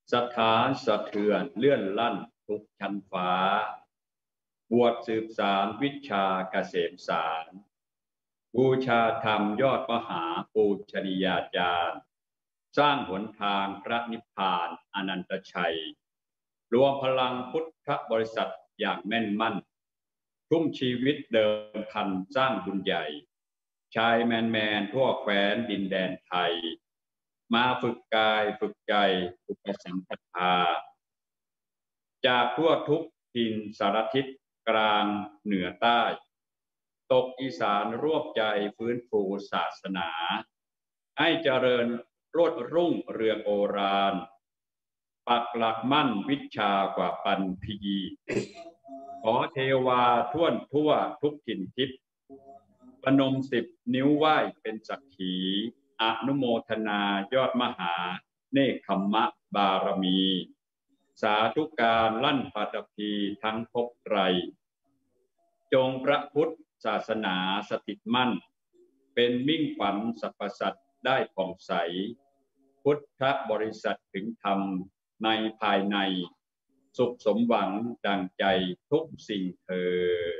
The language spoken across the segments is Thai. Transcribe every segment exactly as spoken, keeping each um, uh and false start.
สถานสะเทือนเลื่อนลั่นทุกชั้นฟ้าบวชสืบสารวิชาเกษมสารบูชาธรรมยอดมหาปูชนียาจารย์สร้างหนทางพระนิพพานอนันตชัยรวมพลังพุทธบริษัทอย่างแม่นมั่นทุ่มชีวิตเดิมพันสร้างบุญใหญ่ชายแมนแมนทั่วแคว้นดินแดนไทยมาฝึกกายฝึกใจอุปสัมปทาจากทั่วทุกถิ่นสารทิศกลางเหนือใต้ตกอีสานรวบใจฟื้นฟูศาสนาให้เจริญโรดรุ่งเรืองโอฬารปักหลักมั่นวิชากว่าปันพีขอเทวาท่วนทั่วทุกถิ่นทิศปนมสิบนิ้วไหว้เป็นสักขีอนุโมทนายอดมหาเนกขัมมะบารมีสาธุการลั่นปัตภีทั้งภพไตรจงพระพุทธศาสนาสถิตมั่นเป็นมิ่งขวัญสรรพสัตว์ได้ผ่องใสพุทธบริษัทถึงธรรมในภายในสุขสมหวังดังใจทุกสิ่งเถิด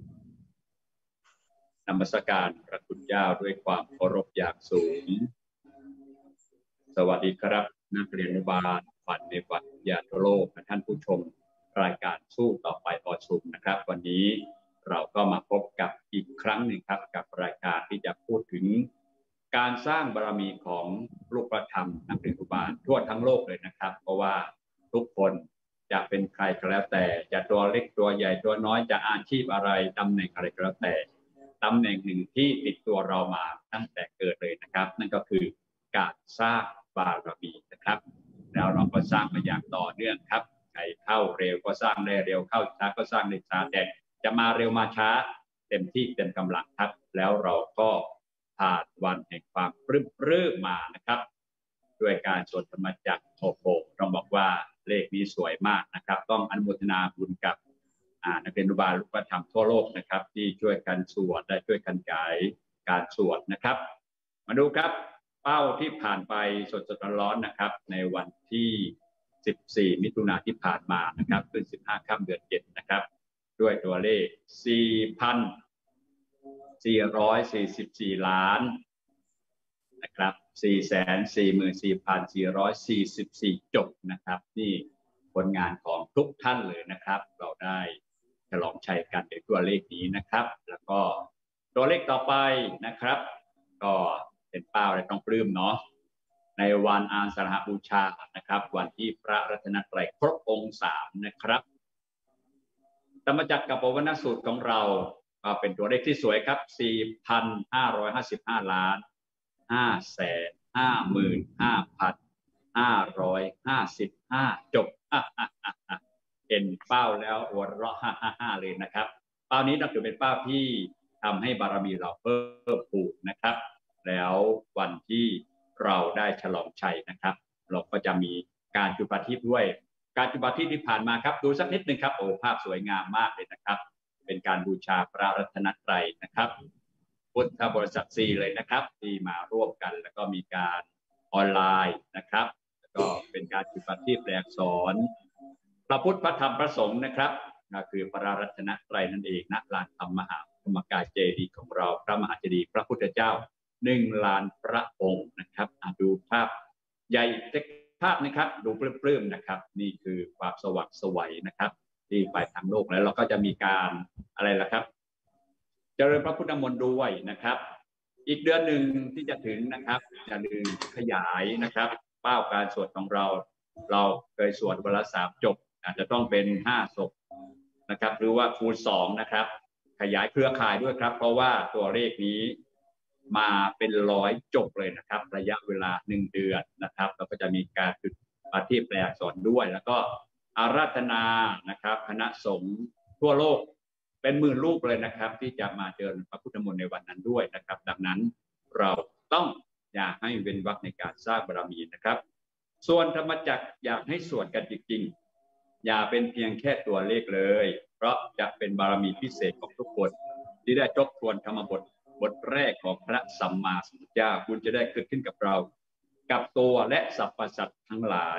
นมัสการพระคุณเจ้าด้วยความเคารพอย่างสูงสวัสดีครับนักเรียนอนุบาลฝันในฝันญาติโลกและท่านผู้ชมรายการสู้ต่อไปอชุมนะครับวันนี้เราก็มาพบกับอีกครั้งหนึ่งครับกับรายการที่จะพูดถึงการสร้างบารมีของลูกประธรรมนักเรียนอนุบาลทั่วทั้งโลกเลยนะครับเพราะว่าทุกคนจะเป็นใครก็แล้วแต่จะตัวเล็กตัวใหญ่ตัวน้อยจะอาชีพอะไรตำแหน่งอะไรก็แล้วแต่ตำแหน่งหนึ่งที่ติดตัวเรามาตั้งแต่เกิดเลยนะครับนั่นก็คือการสร้างบารมีนะครับแล้วเราก็สร้างมาอย่างต่อเนื่องครับใครเข้าเร็วก็สร้างได้เร็วเข้าช้าก็สร้างได้ช้าแต่จะมาเร็วมาช้าเต็มที่เต็มกำลังครับแล้วเราก็ผ่านวันแห่งความปลื้มปลื้มมานะครับด้วยการสวดธรรมจักรโอ้โหต้องบอกว่าเลขนี้สวยมากนะครับต้องอนุโมทนาบุญกับนักเรียนอนุบาลลูกประธรรมทั่วโลกนะครับที่ช่วยกันสวดและช่วยกันจ่ายการสวดนะครับมาดูครับเป้าที่ผ่านไปสดๆร้อนๆนะครับในวันที่สิบสี่มิถุนายนที่ผ่านมานะครับขึ้นสิบห้าค่ำเดือนเจ็ดนะครับด้วยตัวเลข สี่พันสี่ร้อยสี่สิบสี่ ล้านนะครับ สี่แสนสี่หมื่นสี่พันสี่ร้อยสี่สิบสี่ จบนะครับนี่ผลงานของทุกท่านเลยนะครับเราได้ฉลองชัยกันในตัวเลขนี้นะครับแล้วก็ตัวเลขต่อไปนะครับก็เป็นเป้าและต้องปลื้มเนาะในวันอาสาฬหบูชานะครับวันที่พระรัตนตรัยครบองค์สามนะครับธรรมจักรกับปวารณสูตรของเราก็เป็นตัวเลขที่สวยครับ สี่พันห้าร้อยห้าสิบห้า ล้าน ห้าแสนห้าหมื่นห้าพันห้าร้อยห้าสิบห้า จบเห็นเป้าแล้วหัวเราะฮ่าๆเลยนะครับเป้านี้ต้องถือเป็นเป้าที่ทำให้บารมีเราเพิ่มพูนนะครับแล้ววันที่เราได้ฉลองชัยนะครับเราก็จะมีการจุดประทีปด้วยการจุดประทีปที่ผ่านมาครับดูสักนิดหนึ่งครับโอ้ภาพสวยงามมากเลยนะครับเป็นการบูชาพระรัตนตรัยนะครับพุทธบริษัทสี่เลยนะครับที่มาร่วมกันแล้วก็มีการออนไลน์นะครับแล้วก็เป็นการจุดประทีปแปลอักษรพระพุทธพระธรรมพระสงฆ์นะครับก็คือพระรัตนตรัยนั่นเองณลานธรรมมหาธรรมกายเจดีย์ของเราพระมหาเจดีย์พระพุทธเจ้าหนึ่งล้านพระองค์นะครับดูภาพใหญ่เล็กภาพนะครับดูปลื้มๆนะครับนี่คือความสว่างไสวนะครับที่ไปทางโลกแล้วเราก็จะมีการอะไรล่ะครับเจริญพระพุทธมนต์ด้วยนะครับอีกเดือนหนึ่งที่จะถึงนะครับจะลืมขยายนะครับเป้าการสวดของเราเราเคยสวดวันละสามจบอาจจะต้องเป็นห้าศพนะครับหรือว่าคูณสองนะครับขยายเครือข่ายด้วยครับเพราะว่าตัวเลขนี้มาเป็นร้อยจบเลยนะครับระยะเวลาหนึ่งเดือนนะครับเราก็จะมีการจุดประทีปแปลอักษรด้วยแล้วก็อาราธนานะครับคณะสงฆ์ทั่วโลกเป็นหมื่นรูปเลยนะครับที่จะมาเจริญพระพุทธมนต์ในวันนั้นด้วยนะครับดังนั้นเราต้องอย่าให้เว้นวรรคในการสร้างบารมีนะครับส่วนธรรมจักรอยากให้สวดกันจริงๆอย่าเป็นเพียงแค่ตัวเลขเลยเพราะจะเป็นบารมีพิเศษของทุกคนที่ได้ทบทวนธรรมบทบทแรกของพระสัมมาสัมพุทธเจ้าคุณจะได้เกิดขึ้นกับเรากับตัวและสรรพสัตว์ทั้งหลาย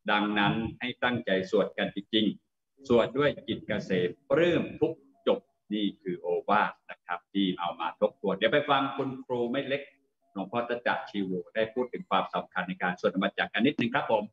ดังนั้นให้ตั้งใจสวดกันจริงๆสวดด้วยจิตเกษมปลื้มทุกจบนี่คือโอวาทนะครับที่เอามาทบทวนเดี๋ยวไปฟังคุณครูไม่เล็กหลวงพ่อตจักรชีโวได้พูดถึงความสำคัญในการสวดธรรมจักรกันนิดนึงครับผม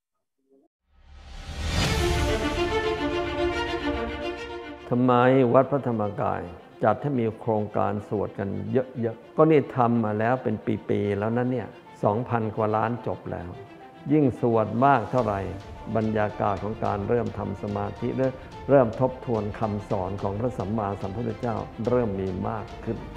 ทำไมวัดพระธรรมกายจัดให้มีโครงการสวดกันเยอะๆก็นี่ทำมาแล้วเป็นปีๆแล้วนะเนี่ยสองพันกว่าล้านจบแล้วยิ่งสวดมากเท่าไหร่บรรยากาศของการเริ่มทำสมาธิเริ่มเริ่มทบทวนคำสอนของพระสัมมาสัมพุทธเจ้าเริ่มมีมากขึ้น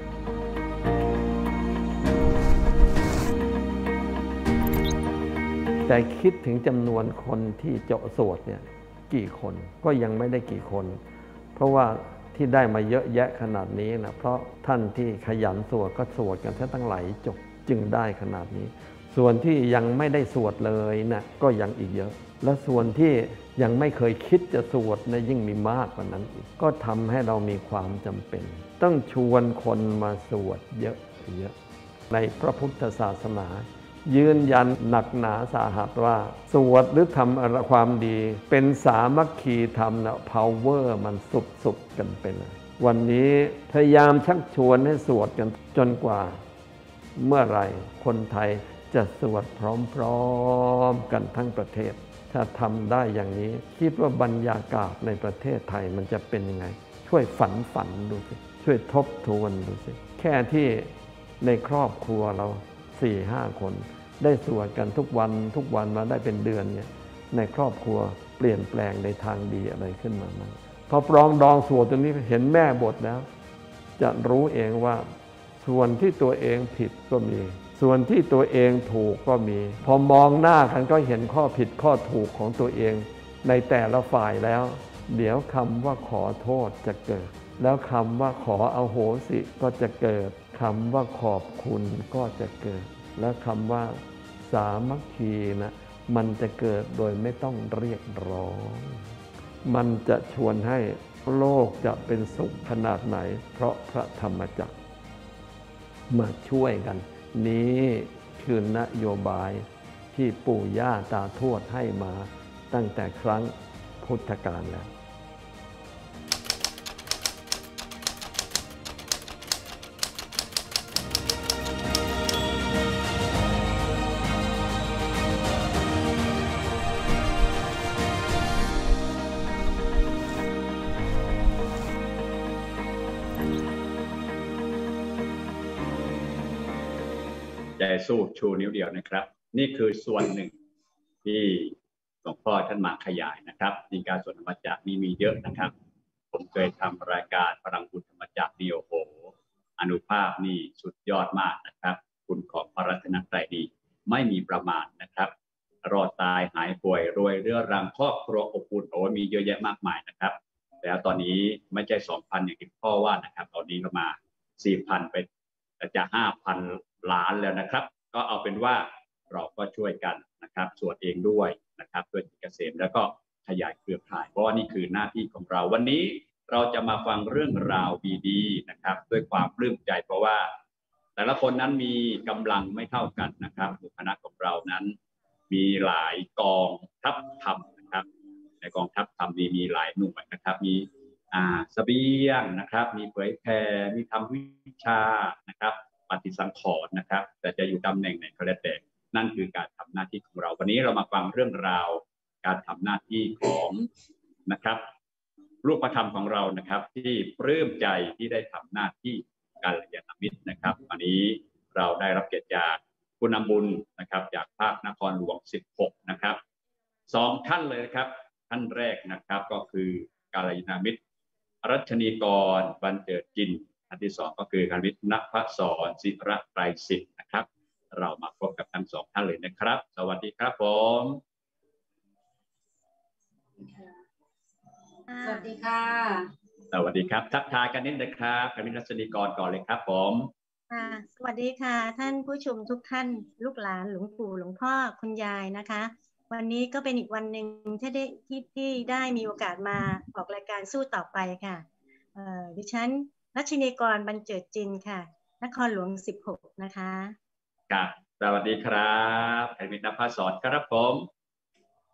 แต่คิดถึงจำนวนคนที่เจาะสวดเนี่ยกี่คนก็ยังไม่ได้กี่คนเพราะว่าที่ได้มาเยอะแยะขนาดนี้นะเพราะท่านที่ขยันสวดก็สวดกันแค่ตั้งหลายจบจึงได้ขนาดนี้ส่วนที่ยังไม่ได้สวดเลยนะก็ยังอีกเยอะและส่วนที่ยังไม่เคยคิดจะสวดนะยิ่งมีมากกว่านั้นอีกก็ทำให้เรามีความจำเป็นต้องชวนคนมาสวดเยอะเยอะในพระพุทธศาสนายืนยันหนักหนาสาหัสว่าสวดหรือทำความดีเป็นสามัคคีธรรมนะ power มันสุดๆกันไปเลยวันนี้พยายามชักชวนให้สวดกันจนกว่าเมื่อไหร่คนไทยจะสวดพร้อมๆกันทั้งประเทศถ้าทำได้อย่างนี้คิดว่าบรรยากาศในประเทศไทยมันจะเป็นยังไงช่วยฝันฝันดูสิช่วยทบทวนดูสิแค่ที่ในครอบครัวเรา สี่ห้า คนได้สวดกันทุกวันทุกวันมาได้เป็นเดือนเนี่ยในครอบครัวเปลี่ยนแปลงในทางดีอะไรขึ้นมาบ้างพอปรองดองสวดตรงนี้เห็นแม่บทแล้วจะรู้เองว่าส่วนที่ตัวเองผิดก็มีส่วนที่ตัวเองถูกก็มีพอมองหน้ากันก็เห็นข้อผิดข้อถูกของตัวเองในแต่ละฝ่ายแล้วเดี๋ยวคำว่าขอโทษจะเกิดแล้วคำว่าขออโหสิก็จะเกิดคำว่าขอบคุณก็จะเกิดและคำว่าสามัคคีนะมันจะเกิดโดยไม่ต้องเรียกร้องมันจะชวนให้โลกจะเป็นสุขขนาดไหนเพราะพระธรรมจักรมาช่วยกันนี้คือนโยบายที่ปู่ย่าตาทวดให้มาตั้งแต่ครั้งพุทธกาลแล้วใจสู้ชูนิ้วเดียวนะครับนี่คือส่วนหนึ่งที่หลวงพ่อท่านมาขยายนะครับในการสวดธรรมจักรนี่มีเยอะนะครับผมเคยทำรายการพลังบุญธรรมจักรนี่โอ้โหอนุภาพนี่สุดยอดมากนะครับคุณของพระรัตนตรัยดีไม่มีประมาณนะครับรอดตายหายป่วยรวยเรื้อรังครอบครัวอบอุ่นโอ้มีเยอะแยะมากมายนะครับแล้วตอนนี้ไม่ใช่ สองพัน อย่างที่พ่อว่านะครับตอนนี้เรามา สี่พัน ไปจะ ห้าพัน ล้านแล้วนะครับก็เอาเป็นว่าเราก็ช่วยกันนะครับสวดเองด้วยนะครับด้วยจิตเกษมแล้วก็ขยายเครือข่ายเพราะว่านี่คือหน้าที่ของเราวันนี้เราจะมาฟังเรื่องราวดีๆนะครับด้วยความปลื้มใจเพราะว่าแต่ละคนนั้นมีกำลังไม่เท่ากันนะครับคณะของเรานั้นมีหลายกองทัพธรรมนะครับในกองทัพธรรมมีมีหลายหน่วยนะครับมีอ่าเสบียงนะครับมีเผยแผ่มีทำวิชานะครับปฏิสังขรณ์นะครับแต่จะอยู่ตำแหน่งไหนก็แล้วแต่นั่นคือการทำหน้าที่ของเราวันนี้เรามาฟังเรื่องราวการทำหน้าที่ของนะครับรูปธรรมของเรานะครับที่ปลื้มใจที่ได้ทำหน้าที่กัลยาณมิตรนะครับวันนี้เราได้รับเกียรติจากผู้นำบุญนะครับจากภาคนครหลวงสิบหกนะครับสองท่านเลยครับท่านแรกนะครับก็คือกัลยาณมิตรรัชนีกรบรรเจิดจินอันที่สองก็คือกัลยาณมิตรณภสรศิระไตรสิทธิ์นะครับเรามาพบกับทั้งสองท่านเลยนะครับสวัสดีครับผมสวัสดีค่ะสวัสดีครับทักทายกันนิดนะครับกัลยาณมิตรรัชนีกรก่อนเลยครับผมค่ะสวัสดีค่ะท่านผู้ชมทุกท่านลูกหลานหลวงปู่หลวงพ่อคุณยายนะคะวันนี้ก็เป็นอีกวันหนึ่งที่ได้ที่ที่ได้มีโอกาสมาออกรายการสู้ต่อไปค่ะเอ่อดิฉันรัชนีกรบรรเจิดจินค่ะนครหลวงสิบหกนะคะครับสวัสดีครับกัลยาณมิตรณภสรครับผม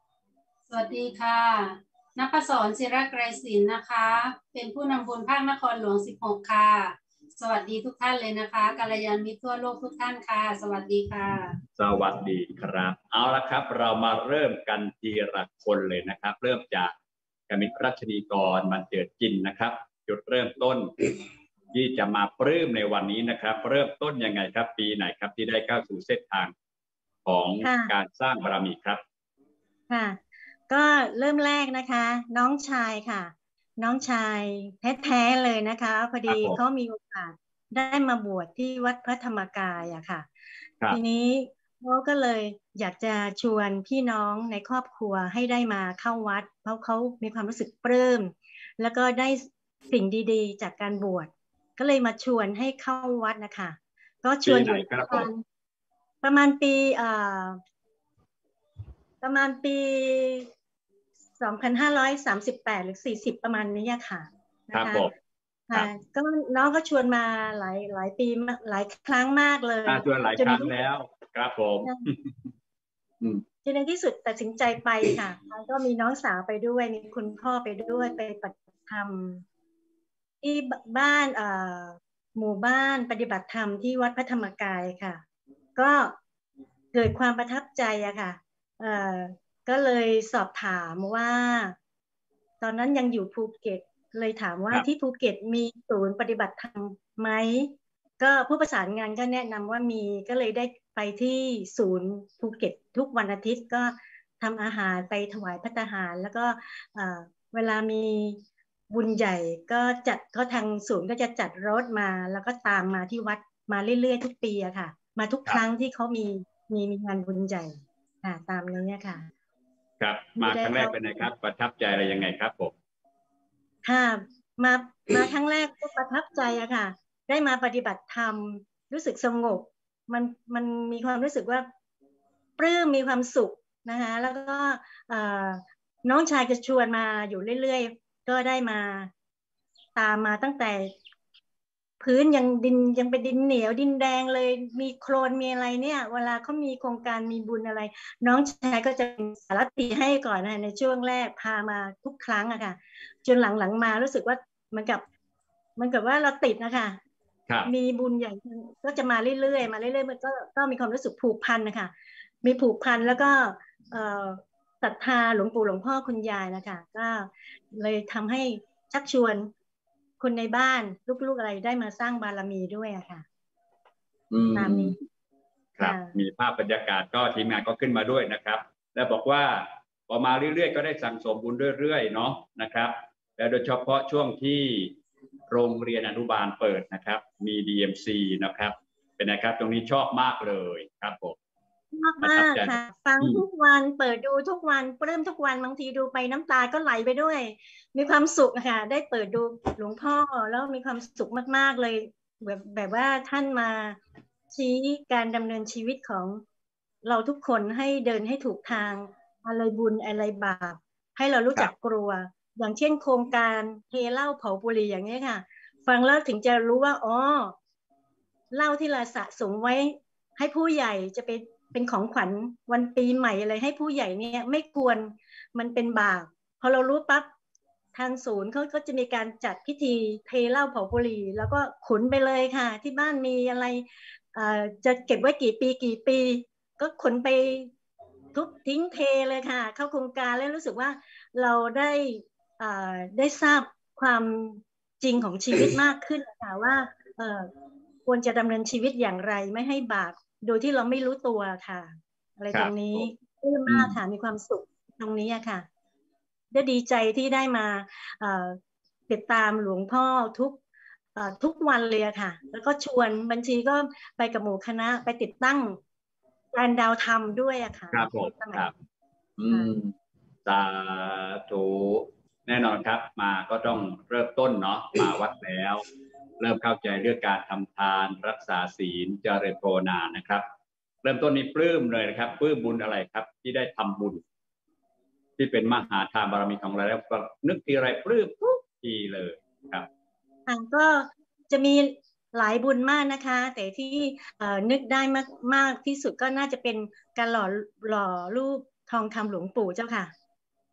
วัสดีค่ะณภสรศิรไกรศิลป์นะคะเป็นผู้นำบุญภาคนครหลวงสิบหกค่ะสวัสดีทุกท่านเลยนะคะกัลยาณมิตรทั่วโลกทุกท่านค่ะสวัสดีค่ะสวัสดีครับเอาละครับเรามาเริ่มกันทีละคนเลยนะครับเริ่มจากกมิตรรัชนีกรมันเจิดจินนะครับจุดเริ่มต้นที่จะมาปลื้มในวันนี้นะครับเริ่มต้นยังไงครับปีไหนครับที่ได้ก้าวสู่เส้นทางของการสร้างบารมีครับค่ะก็เริ่มแรกนะคะน้องชายค่ะน้องชายแท้ๆเลยนะคะพอดีเขามีโอกาสได้มาบวชที่วัดพระธรรมกายอะค่ะทีนี้เขาก็เลยอยากจะชวนพี่น้องในครอบครัวให้ได้มาเข้าวัดเพราะเขามีความรู้สึกปลื้มแล้วก็ได้สิ่งดีๆจากการบวชก็เลยมาชวนให้เข้าวัดนะคะก็ชวนอยู่ประมาณประมาณปีเอ่อประมาณปีสองพันห้าร้อยสามสิบแปดหรือสี่สิบประมาณนี้ค่ะนะคะค่ะก็น้องก็ชวนมาหลายหลายปีหลายครั้งมากเลยชวนหลายครั้งแล้วครับผมจนในที่สุดตัดสินใจไปค่ะก็มีน้องสาวไปด้วยมีคุณพ่อไปด้วยไปปฏิบัติธรรมที่บ้านหมู่บ้านปฏิบัติธรรมที่วัดพระธรรมกายค่ะก็เกิดความประทับใจอะค่ะเอ่อก็เลยสอบถามว่าตอนนั้นยังอยู่ภูเก็ตเลยถามว่าที่ภูเก็ตมีศูนย์ปฏิบัติธรรมไหมก็ผู้ประสานงานก็แนะนำว่ามีก็เลยได้ไปที่ศูนย์ภูเก็ตทุกวันอาทิตย์ก็ทำอาหารไปถวายภัตตาหารแล้วก็เวลามีบุญใหญ่ก็จัดก็ทางศูนย์ก็จะจัดรถมาแล้วก็ตามมาที่วัดมาเรื่อยๆทุกปีอะค่ะมาทุกครั้งที่เขามีมีมีงานบุญใหญ่ค่ะตามนี้ค่ะครับมาครั้งแรกเป็นไงครับประทับใจอะไรยังไงครับผมค่ะมามาครั้งแรกก็ประทับใจอะค่ะได้มาปฏิบัติธรรมรู้สึกสงบมันมันมีความรู้สึกว่าปลื้มมีความสุขนะคะแล้วก็น้องชายจะชวนมาอยู่เรื่อยๆก็ได้มาตามมาตั้งแต่พื้นยังดินยังเป็นดินเหนียวดินแดงเลยมีโคลนมีอะไรเนี่ยเวลาเขามีโครงการมีบุญอะไรน้องชายก็จะเป็นสารตีให้ก่อนนะในช่วงแรกพามาทุกครั้งอะค่ะจนหลังๆมารู้สึกว่ามันกับมันกับว่าเราติดนะคะมีบุญใหญ่ก็จะมาเรื่อยๆมาเรื่อยๆมันก็ก็มีความรู้สึกผูกพันนะคะมีผูกพันแล้วก็ศรัทธาหลวงปู่หลวงพ่อคุณยายนะคะก็เลยทำให้ชักชวนคนในบ้านลูกๆอะไรได้มาสร้างบารมีด้วยอะค่ะตามนี้ครับมีภาพบรรยากาศก็ทีมงานก็ขึ้นมาด้วยนะครับแล้วบอกว่าพอมาเรื่อยๆก็ได้สั่งสมบุญเรื่อยๆเนาะนะครับแล้วโดยเฉพาะช่วงที่โรงเรียนอนุบาลเปิดนะครับมี ดี เอ็ม ซี นะครับเป็นนะครับตรงนี้ชอบมากเลยครับผมมากมากค่ะฟังทุกวันเปิดดูทุกวันปลื้มทุกวันบางทีดูไปน้ำตาก็ไหลไปด้วยมีความสุขค่ะได้เปิดดูหลวงพ่อแล้วมีความสุขมากๆเลยแบบแบบว่าท่านมาชี้การดำเนินชีวิตของเราทุกคนให้เดินให้ถูกทางอะไรบุญอะไรบาปให้เรารู้จักกลัวอย่างเช่นโครงการเทเหล้าเผาบุหรี่อย่างนี้ค่ะฟังแล้วถึงจะรู้ว่าอ๋อเหล้าที่เราสะสมไว้ให้ผู้ใหญ่จะเป็นเป็นของขวัญวันปีใหม่อะไรให้ผู้ใหญ่เนี่ยไม่ควรมันเป็นบาปพอเรารู้ปั๊บทางศูนย์เขาก็จะมีการจัดพิธีเทเหล้าเผาบุหรี่แล้วก็ขนไปเลยค่ะที่บ้านมีอะไรจะเก็บไว้กี่ปีกี่ปีก็ขนไปทุบทิ้งเทเลยค่ะเข้าโครงการแล้วรู้สึกว่าเราได้ได้ทราบความจริงของชีวิตมากขึ้นค่ะว่าควรจะดำเนินชีวิตอย่างไรไม่ให้บาปโดยที่เราไม่รู้ตัวค่ะอะไรตรงนี้ปลื้มมากค่ะมีความสุขตรงนี้ค่ะได้ดีใจที่ได้มาติดตามหลวงพ่อทุกทุกวันเลยค่ะแล้วก็ชวนบัญชีก็ไปกับหมู่คณะไปติดตั้งการดาวธรรมด้วยอะค่ะครับผมครับอืมสาธุแน่นอนครับมาก็ต้องเริ่มต้นเนาะมาวัดแล้วเริ่มเข้าใจเรื่องการทำทานรักษาศีลเจริญภาวนานะครับเริ่มต้นนี้ปลื้มเลยนะครับปลื้มบุญอะไรครับที่ได้ทำบุญที่เป็นมหาทานบารมีของเราแล้วก็นึกทีไรปลื้มทุกทีเลยครับก็จะมีหลายบุญมากนะคะแต่ที่นึกได้มากมากที่สุดก็น่าจะเป็นการหล่อหล่อรูปทองคำหลวงปู่เจ้าค่ะ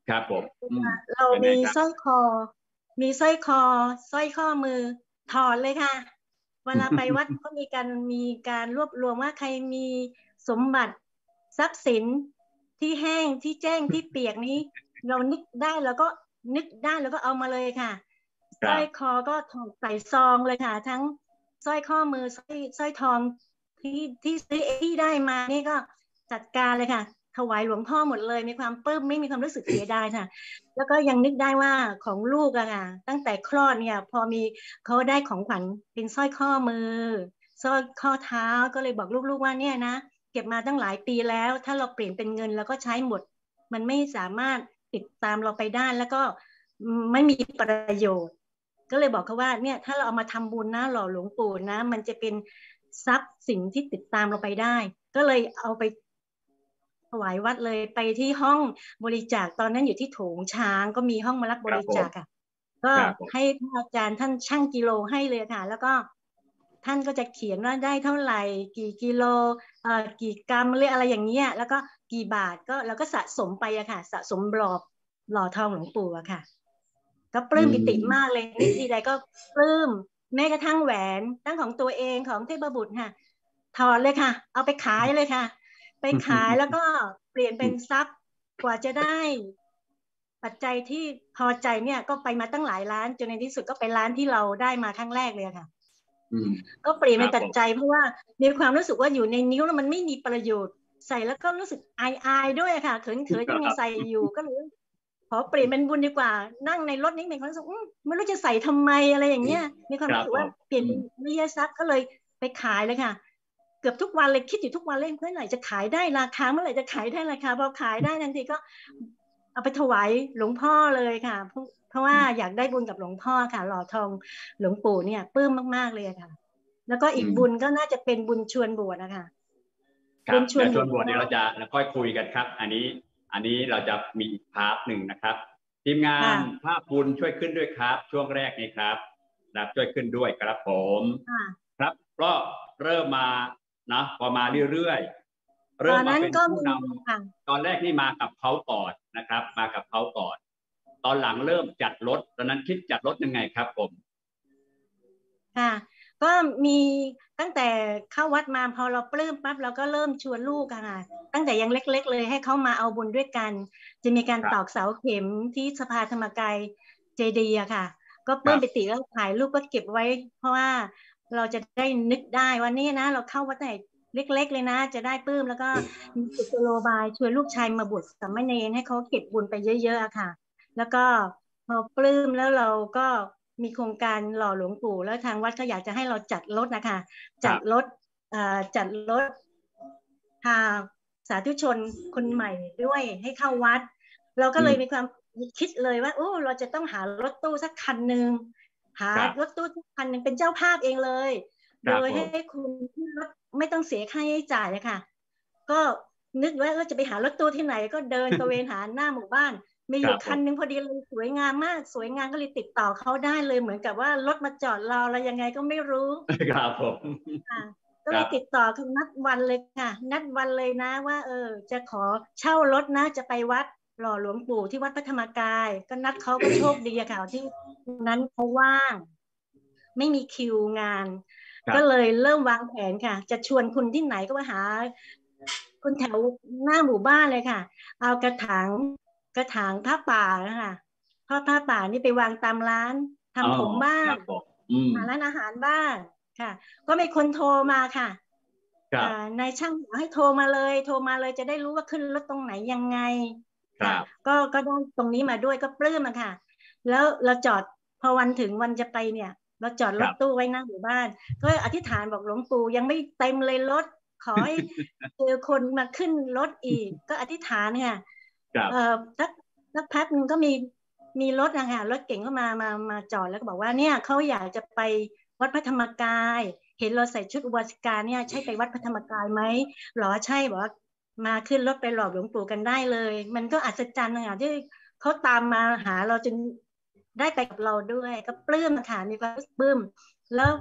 ครับผมเรามีสร้อยคอมีสร้อยคอสร้อยข้อมือถอดเลยค่ะเวลาไปวัดก็มีการมีการรวบรวมว่าใครมีสมบัติทรัพย์สินที่แห้งที่แจ้งที่เปียกนี้เรานึกได้แล้วก็นึกได้แล้วก็เอามาเลยค่ะสร้อยคอก็ถอดใส่ซองเลยค่ะทั้งสร้อยข้อมือสร้อยสร้อยทองที่ที่ซื้อที่ได้มานี่ก็จัดการเลยค่ะถวายหลวงพ่อหมดเลยมีความปลื้มไม่มีความรู้สึกเสียดายค่ะแล้วก็ยังนึกได้ว่าของลูกอะค่ะตั้งแต่คลอดเนี่ยพอมีเขาได้ของขวัญเป็นสร้อยข้อมือสร้อยข้อเท้าก็เลยบอกลูกๆว่าเนี่ยนะเก็บมาตั้งหลายปีแล้วถ้าเราเปลี่ยนเป็นเงินแล้วก็ใช้หมดมันไม่สามารถติดตามเราไปได้แล้วก็ไม่มีประโยชน์ก็เลยบอกเขาว่าเนี่ยถ้าเราเอามาทำบุญนะหล่อหลวงปู่นะมันจะเป็นทรัพย์สิ่งที่ติดตามเราไปได้ก็เลยเอาไปถวายวัดเลยไปที่ห้องบริจาคตอนนั้นอยู่ที่โถงช้างก็มีห้องมารับบริจาคอ่ะก็ให้พระอาจารย์ท่านชั่งกิโลให้เลยค่ะแล้วก็ท่านก็จะเขียนว่าได้เท่าไหร่กี่กิโลเอ่อกี่กรัมหรืออะไรอย่างเงี้ยแล้วก็กี่บาทก็เราก็สะสมไปอะค่ะสะสมหล่อหล่อทองหลวงปู่อะค่ะก็ปลื้มปิติมากเลยนี่ทีใดก็ปลื้มแม้กระทั่งแหวนตั้งของตัวเองของเทพบุตรค่ะถอดเลยค่ะเอาไปขายเลยค่ะไปขายแล้วก็เปลี่ยนเป็นทรัพย์กว่าจะได้ปัจจัยที่พอใจเนี่ยก็ไปมาตั้งหลายล้านจนในที่สุดก็เป็นร้านที่เราได้มาครั้งแรกเลยค่ะก็เปลี่ยนเป็นปัจจัยเพราะว่ามีความรู้สึกว่าอยู่ในนิ้วแล้วมันไม่มีประโยชน์ใส่แล้วก็รู้สึกอายอายด้วยค่ะเขินเขินยังใส่อยู่ก็เลยขอเปลี่ยนเป็นบุญดีกว่านั่งในรถนี้มีความรู้สึกไม่รู้จะใส่ทำไมอะไรอย่างเงี้ยมีความรู้สึกว่าเปลี่ยนเป็นวิทยาทรัพย์ก็เลยไปขายเลยค่ะเกือบทุกวันเลยคิดอยู่ทุกวันเลยเมื่อไหร่จะขายได้ราคาเมื่อไหร่จะขายได้ราคาพอขายได้ทันทีก็เอาไปถวายหลวงพ่อเลยค่ะเพราะว่าอยากได้บุญกับหลวงพ่อค่ะหล่อทองหลวงปู่เนี่ยปลื้มมากๆเลยค่ะแล้วก็อีกบุญก็น่าจะเป็นบุญชวนบวชนะคะบุญชวนบวชเดี๋ยวเราจะเราค่อยคุยกันครับอันนี้อันนี้เราจะมีอีกพาร์ทหนึ่งนะครับทีมงานภาพบุญช่วยขึ้นด้วยครับช่วงแรกนี้ครับนะช่วยขึ้นด้วยครับผมครับก็เริ่มมานะพอมาเรื่อยๆเริ่มมาเป็นผู้นำตอนแรกนี่มากับเขาก่อนนะครับมากับเขาก่อนตอนหลังเริ่มจัดรถตอนนั้นคิดจัดรถยังไงครับผมค่ะก็มีตั้งแต่เข้าวัดมาพอเราปลื้มปั๊บเราก็เริ่มชวนลูกค่ะตั้งแต่ยังเล็กๆเลยให้เขามาเอาบุญด้วยกันจะมีการตอกเสาเข็มที่สภาธรรมกายเจดีย์อะค่ะก็ปลื้มปิติแล้วถ่ายรูปก็เก็บไว้เพราะว่าเราจะได้นึกได้ว่านี่นะเราเข้าวัดไหนเล็กๆเลยนะจะได้ปลื้มแล้วก็มีกุศโลบายชวนลูกชายมาบวชสามเณรให้เขาเก็บบุญไปเยอะๆอะค่ะแล้วก็พอปลื้มแล้วเราก็มีโครงการหล่อหลวงปู่แล้วทางวัดก็อยากจะให้เราจัดรถนะคะจัดรถจัดรถพาสาธุชนคนใหม่ด้วยให้เข้าวัดเราก็เลยมีความคิดเลยว่าโอ้เราจะต้องหารถตู้สักคันหนึ่งหารถตู้สักคันหนึ่งเป็นเจ้าภาพเองเลยโดยให้คุณที่รถไม่ต้องเสียค่าใช้จ่ายนะคะก็นึกว่าเราจะไปหารถตู้ที่ไหนก็เดินตระเวนหาหน้าหมู่บ้านมีอยู่คันนึงพอดีเลยสวยงามมากสวยงามก็เลยติดต่อเขาได้เลยเหมือนกับว่ารถมาจอดรออะไรยังไงก็ไม่รู้ครับผมก็เลยติดต่อคือนัดวันเลยค่ะนัดวันเลยนะว่าเออจะขอเช่ารถนะจะไปวัดหล่อหลวงปู่ที่วัดพระธรรมกายก็นัดเขาก็โชคดีอะค่ะที่นั้นเขาว่างไม่มีคิวงานก็เลยเริ่มวางแผนค่ะจะชวนคุณที่ไหนก็มาหาคุณแถวหน้าหมู่บ้านเลยค่ะเอากระถางกระถางผ้าป่านะคะผ้าผ้าป่านี่ไปวางตามร้านทำผมบ้างร้านอาหารบ้างค่ะก็มีคนโทรมาค่ะนายช่างให้โทรมาเลยโทรมาเลยจะได้รู้ว่าขึ้นรถตรงไหนยังไงก็ก็ได้ตรงนี้มาด้วยก็ปลื้มอะค่ะแล้วเราจอดพอวันถึงวันจะไปเนี่ยเราจอดรถตู้ไว้หน้าหมู่บ้านก็อธิษฐานบอกหลวงปู่ยังไม่เต็มเลยรถขอให้เจอคนมาขึ้นรถอีกก็อธิษฐานค่ะเอ่อสักสักพักนึงก็มีมีรถนะคะรถเก่งเข้ามามามาจอดแล้วก็บอกว่าเนี่ยเขาอยากจะไปวัดพระธรรมกายเห็นเราใส่ชุดอุบาสิกาเนี่ยใช่ไปวัดพระธรรมกายไหมหรอใช่บอกว่ามาขึ้นรถไปหล่อหลวงปู่กันได้เลยมันก็อัศจรรย์นะคะที่เขาตามมาหาเราจนได้ไปกับเราด้วยก็ปลื้มค่ะมีความปลื้มแล้ว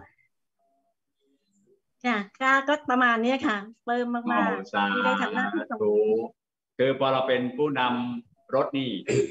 ค่ะก็ประมาณนี้ค่ะปลื้มมากๆที่ได้ทำหน้าที่ตรงนี้คือพอเราเป็นผู้นำรถนี่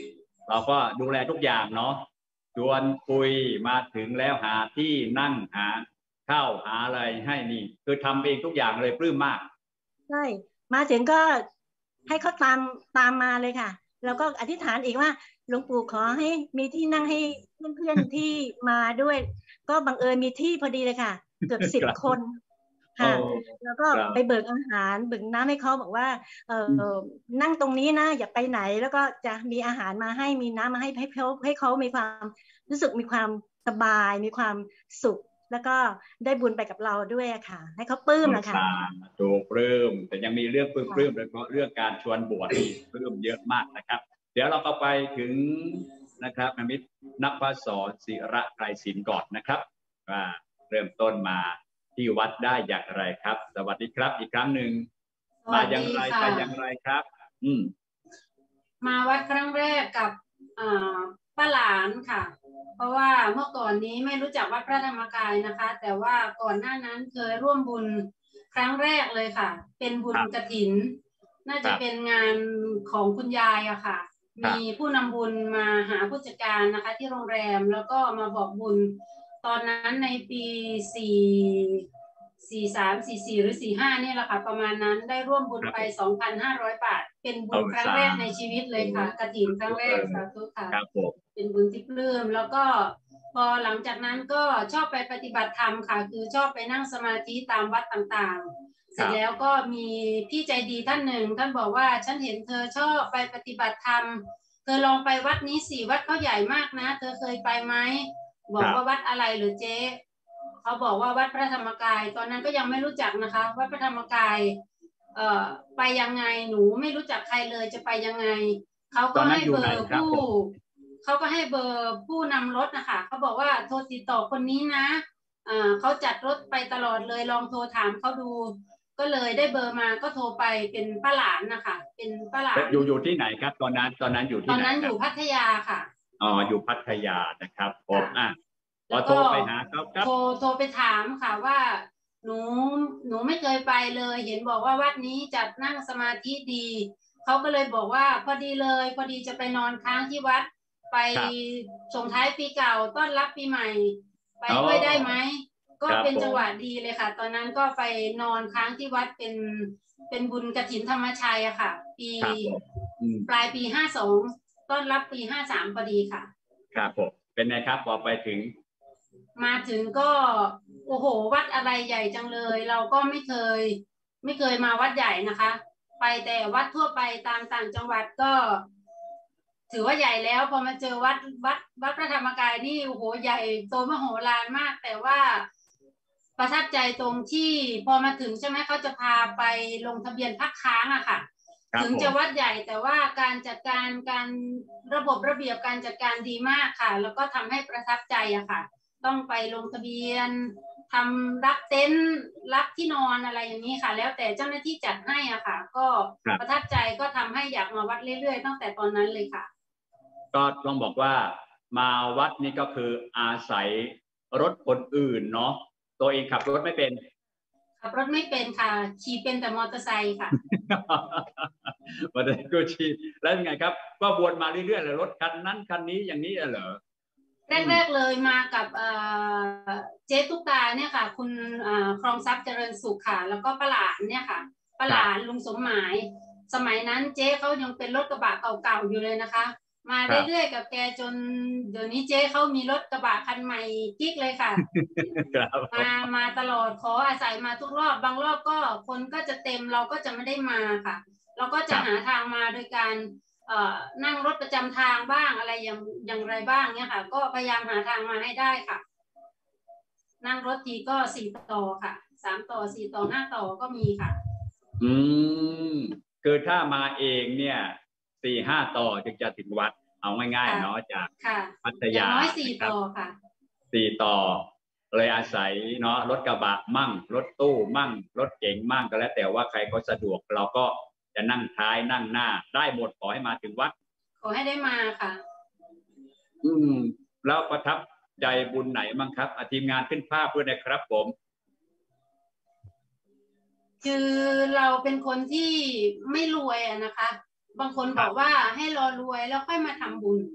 เราก็ดูแลทุกอย่างเนาะชวนคุยมาถึงแล้วหาที่นั่งหาข้าวหาอะไรให้นี่คือทำเองทุกอย่างเลยปลื้มมากใช่มาถึงก็ให้เขาตามตามมาเลยค่ะแล้วก็อธิษฐานอีกว่าหลวงปู่ขอให้มีที่นั่งให้เพื่อนๆที่มาด้วยก็บังเอิญมีที่พอดีเลยค่ะเกือบสิบคนค่ะแล้วก็ไปเบิกอาหารเบิกน้ำให้เขาบอกว่าเออนั่งตรงนี้นะอย่าไปไหนแล้วก็จะมีอาหารมาให้มีน้ำมาให้ให้เขาให้เขามีความรู้สึกมีความสบายมีความสุขแล้วก็ได้บุญไปกับเราด้วยค่ะให้เขาปลื้มนะคะถูกปลื้มแต่ยังมีเรื่องปลื้มปลื้มโดยเฉพาะเรื่องการชวนบวชนี่ปลื้มเยอะมากนะครับเดี๋ยวเราก็ไปถึงนะครับนมิตรนักพสอนศิระไกรศิลป์ก่อนนะครับว่าเริ่มต้นมาที่วัดได้อย่างไรครับสวัสดีครับอีกครั้งหนึ่งมาอย่างไรไปอย่างไรครับอืมมาวัดครั้งแรกกับป้าหลานค่ะเพราะว่าเมื่อก่อนนี้ไม่รู้จักวัดพระธรรมกายนะคะแต่ว่าก่อนหน้านั้นเคยร่วมบุญครั้งแรกเลยค่ะเป็นบุญกฐินน่าจะเป็นงานของคุณยายอะค่ะมีผู้นำบุญมาหาผู้จัดการนะคะที่โรงแรมแล้วก็มาบอกบุญตอนนั้นในปีสี่สี่สามสี่สี่หรือสี่ห้านี่แหละค่ะประมาณนั้นได้ร่วมบุญไปสองพันห้าร้อยบาทเป็นบุญครั้งแรกในชีวิตเลยค่ะกฐินครั้งแรกสาธุค่ะเป็นบุญที่ปลื้มแล้วก็พอหลังจากนั้นก็ชอบไปปฏิบัติธรรมค่ะคือชอบไปนั่งสมาธิตามวัดต่างๆเสร็จแล้วก็มีพี่ใจดีท่านหนึ่งท่านบอกว่าฉันเห็นเธอชอบไปปฏิบัติธรรมเธอลองไปวัดนี้สิวัดเขาใหญ่มากนะเธอเคยไปไหมบอกว่าวัดอะไรหรือเจ๊เขาบอกว่าวัดพระธรรมกายตอนนั้นก็ยังไม่รู้จักนะคะวัดพระธรรมกายเอ่อไปยังไงหนูไม่รู้จักใครเลยจะไปยังไงเขาก็ให้เบอร์ผู้เขาก็ให้เบอร์ผู้นำรถนะคะเขาบอกว่าโทรติดต่อคนนี้นะเอ่อเขาจัดรถไปตลอดเลยลองโทรถามเขาดูก็เลยได้เบอร์มาก็โทรไปเป็นป้าหลานนะคะเป็นป้าหลานอยู่อยู่ที่ไหนครับตอนนั้นตอนนั้นอยู่ที่ไหนตอนนั้นอยู่พัทยาค่ะอ๋ออยู่พัทยานะครับผมอ่ะพอโทรไปหาเขาครับโทรโทรไปถามค่ะว่าหนูหนูไม่เคยไปเลยเห็นบอกว่าวัดนี้จัดนั่งสมาธิดีเขาก็เลยบอกว่าพอดีเลยพอดีจะไปนอนค้างที่วัดไปส่งท้ายปีเก่าต้อนรับปีใหม่ไปด้วยได้ไหมก็เป็นจังหวะดีเลยค่ะตอนนั้นก็ไปนอนค้างที่วัดเป็นเป็นบุญกฐินธรรมชัยอะค่ะปีปลายปีห้าสองต้อนรับปีห้าสามพอดีค่ะครับผมเป็นไงครับพอไปถึงมาถึงก็โอ้โหวัดอะไรใหญ่จังเลยเราก็ไม่เคยไม่เคยมาวัดใหญ่นะคะไปแต่วัดทั่วไปตามต่างจังหวัดก็ถือว่าใหญ่แล้วพอมาเจอวัดวัดวัดพระธรรมกายนี่โอ้โหใหญ่โตมโหฬารมากแต่ว่าประทับใจตรงที่พอมาถึงใช่ไหมเขาจะพาไปลงทะเบียนพักค้างอะค่ะถึงจะวัดใหญ่แต่ว่าการจัดการการระบบระเบียบการจัดการดีมากค่ะแล้วก็ทำให้ประทับใจอะค่ะต้องไปลงทะเบียนทำรับเต็นท์รับที่นอนอะไรอย่างนี้ค่ะแล้วแต่เจ้าหน้าที่จัดให้อ่ะค่ะก็ประทับใจก็ทำให้อยากมาวัดเรื่อยๆตั้งแต่ตอนนั้นเลยค่ะก็ต้องบอกว่ามาวัดนี่ก็คืออาศัยรถคนอื่นเนาะตัวเองขับรถไม่เป็นขับรถไม่เป็นค่ะขี่เป็นแต่มอเตอร์ไซค์ค่ะมอเตอร์ไซค์ก็ขี่แล้วยังไงครับก็วนมาเรื่อยๆเลยรถคันนั้นคันนี้อย่างนี้เหรอแรกๆเลยมากับเจ๊ตุ๊กตาเนี่ยค่ะคุณครองทรัพย์เจริญสุขค่ะแล้วก็ป้าหลานเนี่ยค่ะป้าหลานลุงสมหมายสมัยนั้นเจ๊เขายังเป็นรถกระบะเก่าๆอยู่เลยนะคะมาเรื่อยๆกับแกจนเดี๋ยวนี้เจ๊เขามีรถกระบะคันใหม่กิ๊กเลยค่ะมามาตลอดขออาศัยมาทุกรอบบางรอบก็คนก็จะเต็มเราก็จะไม่ได้มาค่ะเราก็จะหาทางมาโดยการนั่งรถประจำทางบ้างอะไรอย่างอย่างไรบ้างเนี่ยค่ะก็พยายามหาทางมาให้ได้ค่ะนั่งรถทีก็สี่ต่อค่ะสามต่อสี่ต่อห้าต่อก็มีค่ะอืมคือถ้ามาเองเนี่ยสี่ห้าต่อจึงจะถึงวัดเอาง่ายๆเนาะจากพัทยาน้อยสี่ต่อค่ะสี่ต่อเลยอาศัยเนาะรถกระบะมั่งรถตู้มั่งรถเก๋งมั่งก็แล้วแต่ว่าใครก็สะดวกเราก็จะนั่งท้ายนั่งหน้าได้หมดขอให้มาถึงวัดขอให้ได้มาค่ะอืมแล้วประทับใจบุญไหนบ้างครับทีมงานขึ้นภาพด้วยนะครับผมคือเราเป็นคนที่ไม่รวยอะนะคะบางคนบอกว่าให้รอรวยแล้วค่อยมาทำบุญ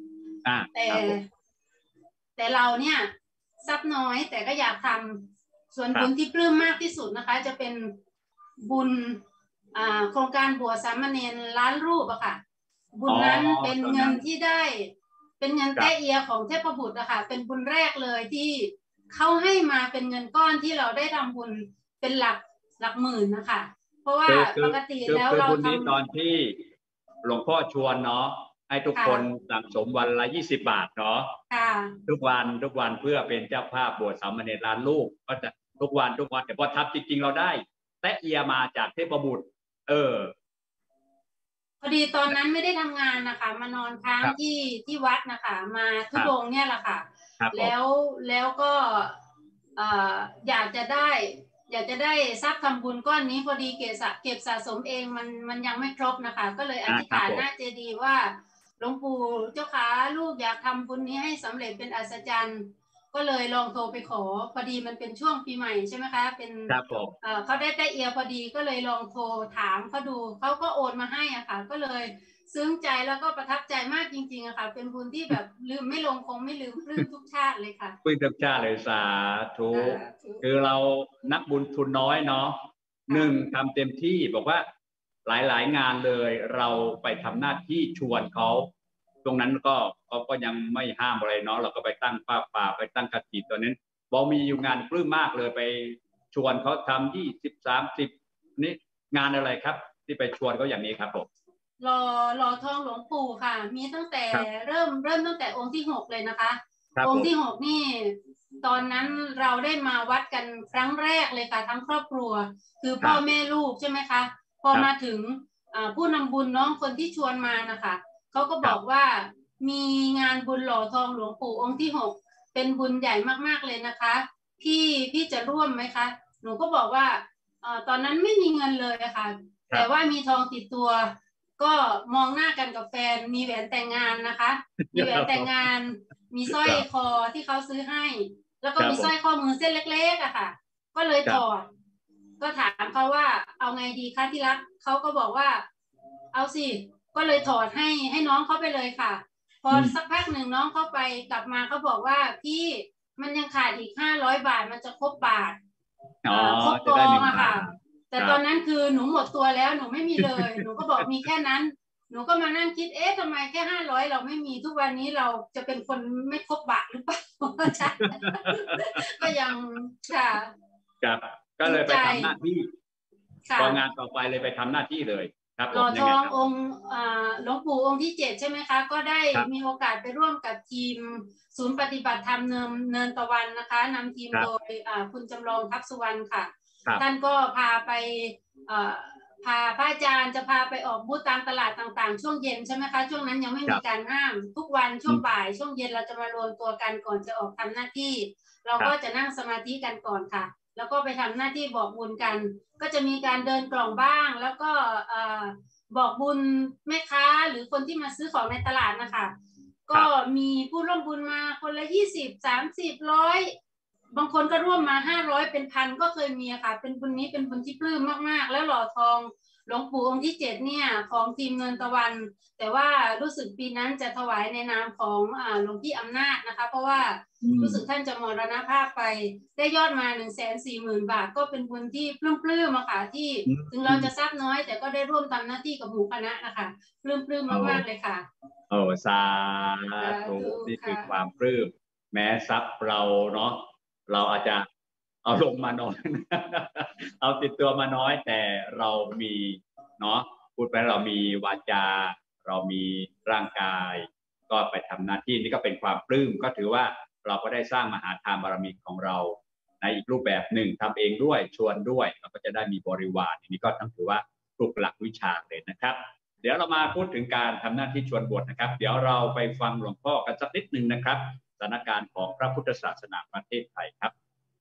แต่แต่เราเนี่ยทรัพย์น้อยแต่ก็อยากทำส่วนบุญที่ปลื้มมากที่สุดนะคะจะเป็นบุญโครงการบวชสามเณรล้านรูปอะค่ะบุญนั้นเป็นเงินที่ได้เป็นเงินแต้เอียของเทพบุตรอะค่ะเป็นบุญแรกเลยที่เขาให้มาเป็นเงินก้อนที่เราได้ทำบุญเป็นหลักหลักหมื่นนะคะเพราะว่าปกติแล้วเราทำตอนที่หลวงพ่อชวนเนาะให้ทุกคนสั่งสมวันละยี่สิบบาทเนาะทุกวันทุกวันเพื่อเป็นเจ้าภาพบวชสามเณรล้านลูกก็จะทุกวันทุกวันแต่พอทำจริงๆเราได้แตะเอียมาจากเทพบุตรเออพอดีตอนนั้นไม่ได้ทำงานนะคะมานอนค้างที่ที่วัดนะคะมาทุดงเนี่ยแหละค่ะแล้วแล้วก็อยากจะได้อยากจะได้ทรัพย์ทำบุญก้อนนี้พอดีเก็บสะเก็บสะสมเองมันมันยังไม่ครบนะคะก็เลยอธิษฐานหน้าเจดีย์ว่าหลวงปู่เจ้าขาลูกอยากทำบุญนี้ให้สำเร็จเป็นอัศจรรย์ก็เลยลองโทรไปขอพอดีมันเป็นช่วงปีใหม่ใช่ไหมคะเป็นเขาได้ได้เอียพอดีก็เลยลองโทรถามเขาดูเขาก็โอนมาให้อ่ะค่ะก็เลยซึ้งใจแล้วก็ประทับใจมากจริงๆอะค่ะเป็นบุญที่แบบลืมไม่ลงคงไม่ลืมปลื้มทุกชาติเลยค่ะปลื้มทุกชาติเลยสาธุคือเรานักบุญทุนน้อยเนาะหนึ่งทำเต็มที่บอกว่าหลายๆงานเลยเราไปทำหน้าที่ชวนเขาตรงนั้นก็เขาก็ยังไม่ห้ามอะไรเนาะเราก็ไปตั้งป้าป่าไปตั้งกฐินตอนนั้นบอกมีอยู่งานปลื้มมากเลยไปชวนเขาทำยี่สิบสามสิบนี่งานอะไรครับที่ไปชวนเขาอย่างนี้ครับผมรอรอทองหลวงปู่ค่ะมีตั้งแต่เริ่มเริ่มตั้งแต่องค์ที่หกเลยนะคะองค์ที่หกนี่ตอนนั้นเราได้มาวัดกันครั้งแรกเลยค่ะทั้งครอบครัวคือพ่อแม่ลูกใช่ไหมคะพอมาถึงผู้นำบุญน้องคนที่ชวนมานะคะเขาก็บอกว่ามีงานบุญหล่อทองหลวงปู่องค์ที่หกเป็นบุญใหญ่มากๆเลยนะคะพี่พี่จะร่วมไหมคะหนูก็บอกว่าตอนนั้นไม่มีเงินเลยค่ะแต่ว่ามีทองติดตัวก็มองหน้ากันกับแฟนมีแหวนแต่งงานนะคะมีแหวนแต่งงานมีสร้อยคอที่เขาซื้อให้แล้วก็มีสร้อยข้อมือเส้นเล็กๆอะค่ะก็เลยถอดก็ถามเขาว่าเอาไงดีคะที่รักเขาก็บอกว่าเอาสิก็เลยถอดให้ให้น้องเขาไปเลยค่ะพอสักพักหนึ่งน้องเขาไปกลับมาเขาบอกว่าพี่มันยังขาดอีกห้าร้อยบาทมันจะครบบาทครบกองอะค่ะแต่ตอนนั้นคือหนูหมดตัวแล้วหนูไม่มีเลยหนูก็บอกมีแค่นั้นหนูก็มานั่งคิดเอ๊ะทำไมแค่ห้าร้อยเราไม่มีทุกวันนี้เราจะเป็นคนไม่ครบบาทหรือเปล่าใช่ก็ยังค่ะครับก็เลยไปทำหน้าที่พองานต่อไปเลยไปทำหน้าที่เลยครับหล่อทององค์หลวงปู่องค์ที่เจ็ดใช่ไหมคะก็ได้มีโอกาสไปร่วมกับทีมศูนย์ปฏิบัติธรรมเนินเนินตะวันนะคะนำทีมโดยคุณจำลองทัพสุวรรณค่ะท่านก็พาไปพาพระอาจารย์จะพาไปออกบูธตามตลาดต่างๆช่วงเย็นใช่ไหมคะช่วงนั้นยังไม่มีการห้ามทุกวันช่วงบ่ายช่วงเย็นเราจะมารวมตัวกันก่อนจะออกทำหน้าที่เราก็จะนั่งสมาธิกันก่อนค่ะแล้วก็ไปทำหน้าที่บอกบุญกันก็จะมีการเดินกล่องบ้างแล้วก็บอกบุญแม่ค้าหรือคนที่มาซื้อของในตลาดนะคะก็มีผู้ร่วมบุญมาคนละยี่สิบสามสิบร้อยบางคนก็ร่วมมาห้าร้อยเป็นพันก็เคยมีค่ะเป็นบุญนี้เป็นบุญที่ปลื้มมากๆแล้วหล่อทองหลวงปู่องค์ที่เจ็ดเนี่ยของทีมเงินตะวันแต่ว่ารู้สึกปีนั้นจะถวายในนามของหลวงพี่อำนาจนะคะเพราะว่ารู้สึกท่านจะมรณภาพไปได้ยอดมาหนึ่งแสนสี่หมื่นบาทก็เป็นบุญที่ปลื้มๆอะค่ะที่ถึงเราจะทราบน้อยแต่ก็ได้ร่วมทำหน้าที่กับหมู่คณะนะคะปลื้มๆมากๆเลยค่ะโอ้สาธุนี่คือความปลื้มแม้ทรัพย์เราเนาะเราอาจจะเอาลงมาน้อยเอาติดตัวมาน้อยแต่เรามีเนาะพูดไปเรามีวาจาเรามีร่างกายก็ไปทำหน้าที่นี่ก็เป็นความปลื้มก็ถือว่าเราก็ได้สร้างมหาทานบารมีของเราในอีกรูปแบบหนึ่งทำเองด้วยชวนด้วยเราก็จะได้มีบริวารนี่ก็ต้องถือว่าปลุกหลักวิชาเลยนะครับเดี๋ยวเรามาพูดถึงการทำหน้าที่ชวนบวชนะครับเดี๋ยวเราไปฟังหลวงพ่อกันสักนิดนึงนะครับสถานการณ์ของพระพุทธศาสนาประเทศไทยครับ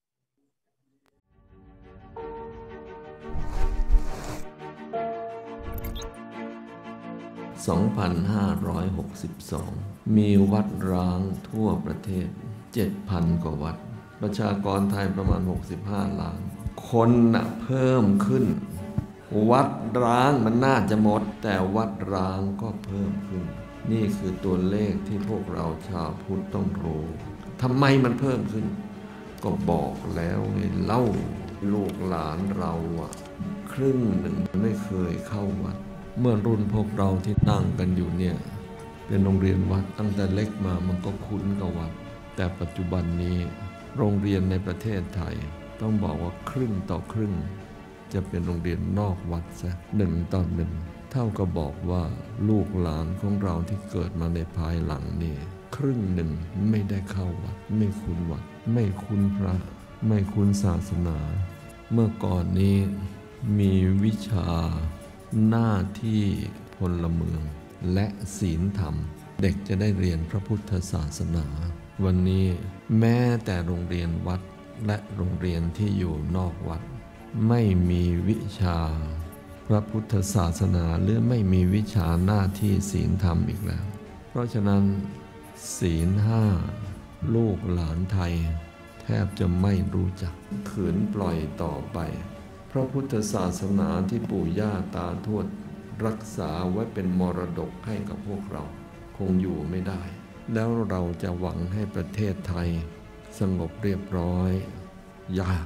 สองพันห้าร้อยหกสิบสองมีวัดร้างทั่วประเทศ เจ็ดพัน กว่าวัดประชากรไทยประมาณหกสิบห้าล้านคนน่ะเพิ่มขึ้นวัดร้างมันน่าจะหมดแต่วัดร้างก็เพิ่มขึ้นนี่คือตัวเลขที่พวกเราชาวพุทธต้องรู้ทำไมมันเพิ่มขึ้นก็บอกแล้วไงเล่าลูกหลานเราอะครึ่งหนึ่งไม่เคยเข้าวัดเมื่อรุ่นพวกเราที่นั่งกันอยู่เนี่ยเป็นโรงเรียนวัดตั้งแต่เล็กมามันก็คุ้นกับวัดแต่ปัจจุบันนี้โรงเรียนในประเทศไทยต้องบอกว่าครึ่งต่อครึ่งจะเป็นโรงเรียนนอกวัดซะหนึ่งต่อหนึ่งเท่ากับบอกว่าลูกหลานของเราที่เกิดมาในภายหลังนี่ครึ่งหนึ่งไม่ได้เข้าวัดไม่คุ้นวัดไม่คุ้นพระไม่คุ้นศาสนา เมื่อก่อนนี้มีวิชาหน้าที่พลเมืองและศีลธรรมเด็กจะได้เรียนพระพุทธศาสนาวันนี้แม้แต่โรงเรียนวัดและโรงเรียนที่อยู่นอกวัดไม่มีวิชาพระพุทธศาสนาหรือไม่มีวิชาหน้าที่ศีลธรรมอีกแล้วเพราะฉะนั้นศีลห้าลูกหลานไทยแทบจะไม่รู้จักขืนปล่อยต่อไปพระพุทธศาสนาที่ปู่ย่าตาทวดรักษาไว้เป็นมรดกให้กับพวกเราคงอยู่ไม่ได้แล้วเราจะหวังให้ประเทศไทยสงบเรียบร้อยยาก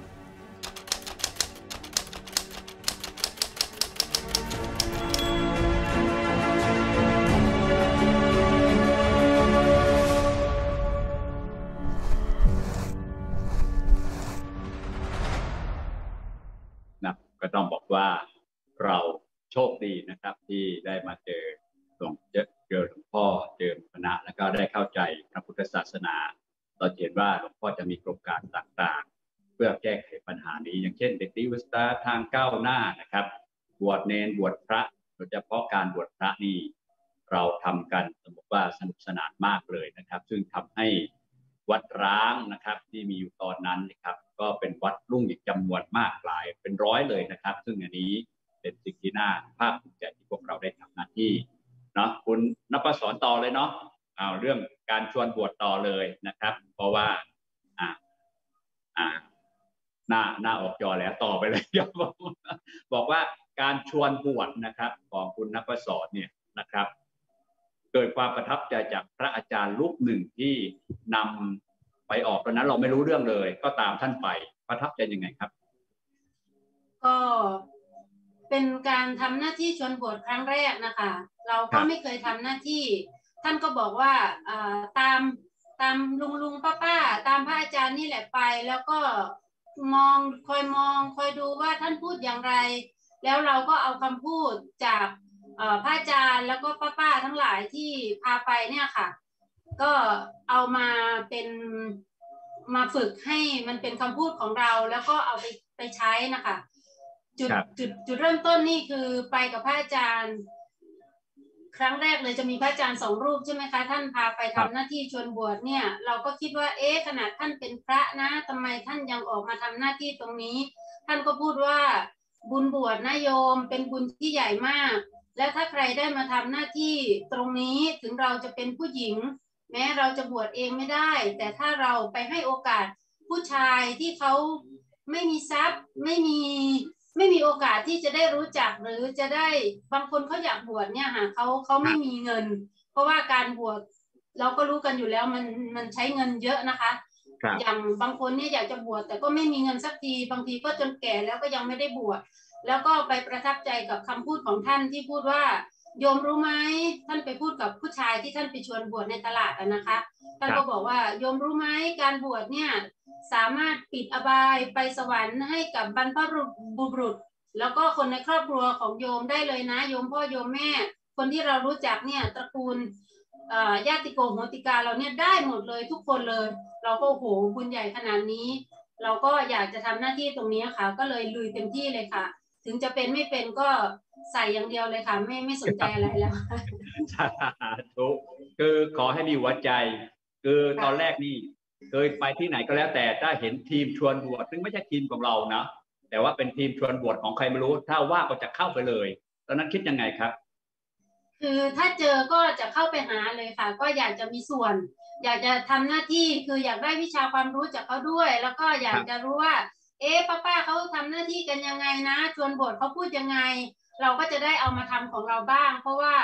ก็ต้องบอกว่าเราโชคดีนะครับที่ได้มาเจอหลวงเจอเจอหลวงพ่อเจอคณะแล้วก็ได้เข้าใจพระพุทธศาสนาเราเห็นว่าหลวงพ่อจะมีโครงการต่างๆเพื่อแก้ไขปัญหานี้อย่างเช่นเด็กดีวิสตาทางก้าวหน้านะครับบวชเนรบวชพระโดยเฉพาะการบวชพระนี่เราทำกันสมมติว่าสนุกสนานมากเลยนะครับซึ่งทำให้วัดร้างนะครับที่มีอยู่ตอนนั้นนะครับก็เป็นวัดรุ่งอีกจำนวนมากหลายเป็นร้อยเลยนะครับซึ่งอันนี้เป็นสิ่งที่น่าภาคภูมิใจที่พวกเราได้ทำหน้าที่เนาะคุณนภสรต่อเลยเนาะเอาเรื่องการชวนบวชต่อเลยนะครับเพราะว่าอ่าอ่าหน้าหน้าออกจอแล้วต่อไปเลยบอกว่าการชวนบวชนะครับของคุณนภสรเนี่ยนะครับเกิดความประทับใจจากพระอาจารย์รูปหนึ่งที่นำไปออกตอนนั้นเราไม่รู้เรื่องเลยก็ตามท่านไปประทับใจยังไงครับก็เป็นการทำหน้าที่ชวนบวชครั้งแรกนะคะเราก็ไม่เคยทำหน้าที่ท่านก็บอกว่าตามตามลุงลุงป้าป้าตามพระอาจารย์นี่แหละไปแล้วก็มองคอยมองคอยดูว่าท่านพูดอย่างไรแล้วเราก็เอาคำพูดจากพระอาจารย์แล้วก็ป้าป้าทั้งหลายที่พาไปเนี่ยค่ะก็เอามาเป็นมาฝึกให้มันเป็นคำพูดของเราแล้วก็เอาไปไปใช้นะคะจุดจุดจุดเริ่มต้นนี่คือไปกับพระอาจารย์ครั้งแรกเลยจะมีพระอาจารย์สองรูปใช่ไหมคะท่านพาไปทำหน้าที่ชวนบวชเนี่ยเราก็คิดว่าเอ๊ะขนาดท่านเป็นพระนะทำไมท่านยังออกมาทำหน้าที่ตรงนี้ท่านก็พูดว่าบุญบวชนะโยมเป็นบุญที่ใหญ่มากและถ้าใครได้มาทำหน้าที่ตรงนี้ถึงเราจะเป็นผู้หญิงแม้เราจะบวชเองไม่ได้แต่ถ้าเราไปให้โอกาสผู้ชายที่เขาไม่มีทรัพย์ไม่มีไม่มีโอกาสที่จะได้รู้จักหรือจะได้บางคนเขาอยากบวชเนี่ยค่ะเขาเขาไม่มีเงินเพราะว่าการบวชเราก็รู้กันอยู่แล้วมันมันใช้เงินเยอะนะคะอย่างบางคนเนี่ยอยากจะบวชแต่ก็ไม่มีเงินสักทีบางทีก็จนแก่แล้วก็ยังไม่ได้บวชแล้วก็ไปประทับใจกับคำพูดของท่านที่พูดว่าโยมรู้ไหมท่านไปพูดกับผู้ชายที่ท่านไปชวนบวชในตลาดนะคะท่านก็บอกว่าโยมรู้ไหมการบวชเนี่ยสามารถปิดอบายไปสวรรค์ให้กับบรรพบุรุษแล้วก็คนในครอบครัวของโยมได้เลยนะโยมพ่อโยมแม่คนที่เรารู้จักเนี่ยตระกูลญาติโกโหติกาเราเนี่ยได้หมดเลยทุกคนเลยเราก็โหบุญใหญ่ขนาดนี้เราก็อยากจะทำหน้าที่ตรงนี้ค่ะก็เลยลุยเต็มที่เลยค่ะถึงจะเป็นไม่เป็นก็ใส่อย่างเดียวเลยค่ะไม่ไม่สนใจอะไรแล้วสาธุคือขอให้มีหัวใจคือตอนแรกนี่เคยไปที่ไหนก็แล้วแต่ถ้าเห็นทีมชวนบวชซึ่งไม่ใช่ทีมของเรานะแต่ว่าเป็นทีมชวนบวชของใครไม่รู้ถ้าว่าก็จะเข้าไปเลยตอนนั้นคิดยังไงครับคือถ้าเจอก็จะเข้าไปหาเลยค่ะก็อยากจะมีส่วนอยากจะทำหน้าที่คืออยากได้วิชาความรู้จากเขาด้วยแล้วก็อยากจะรู้ว่าเอ๊ะป้าป้าเขาทำหน้าที่กันยังไงนะชวนบวชเขาพูดยังไงเราก็จะได้เอามาทำของเราบ้างเพราะว่า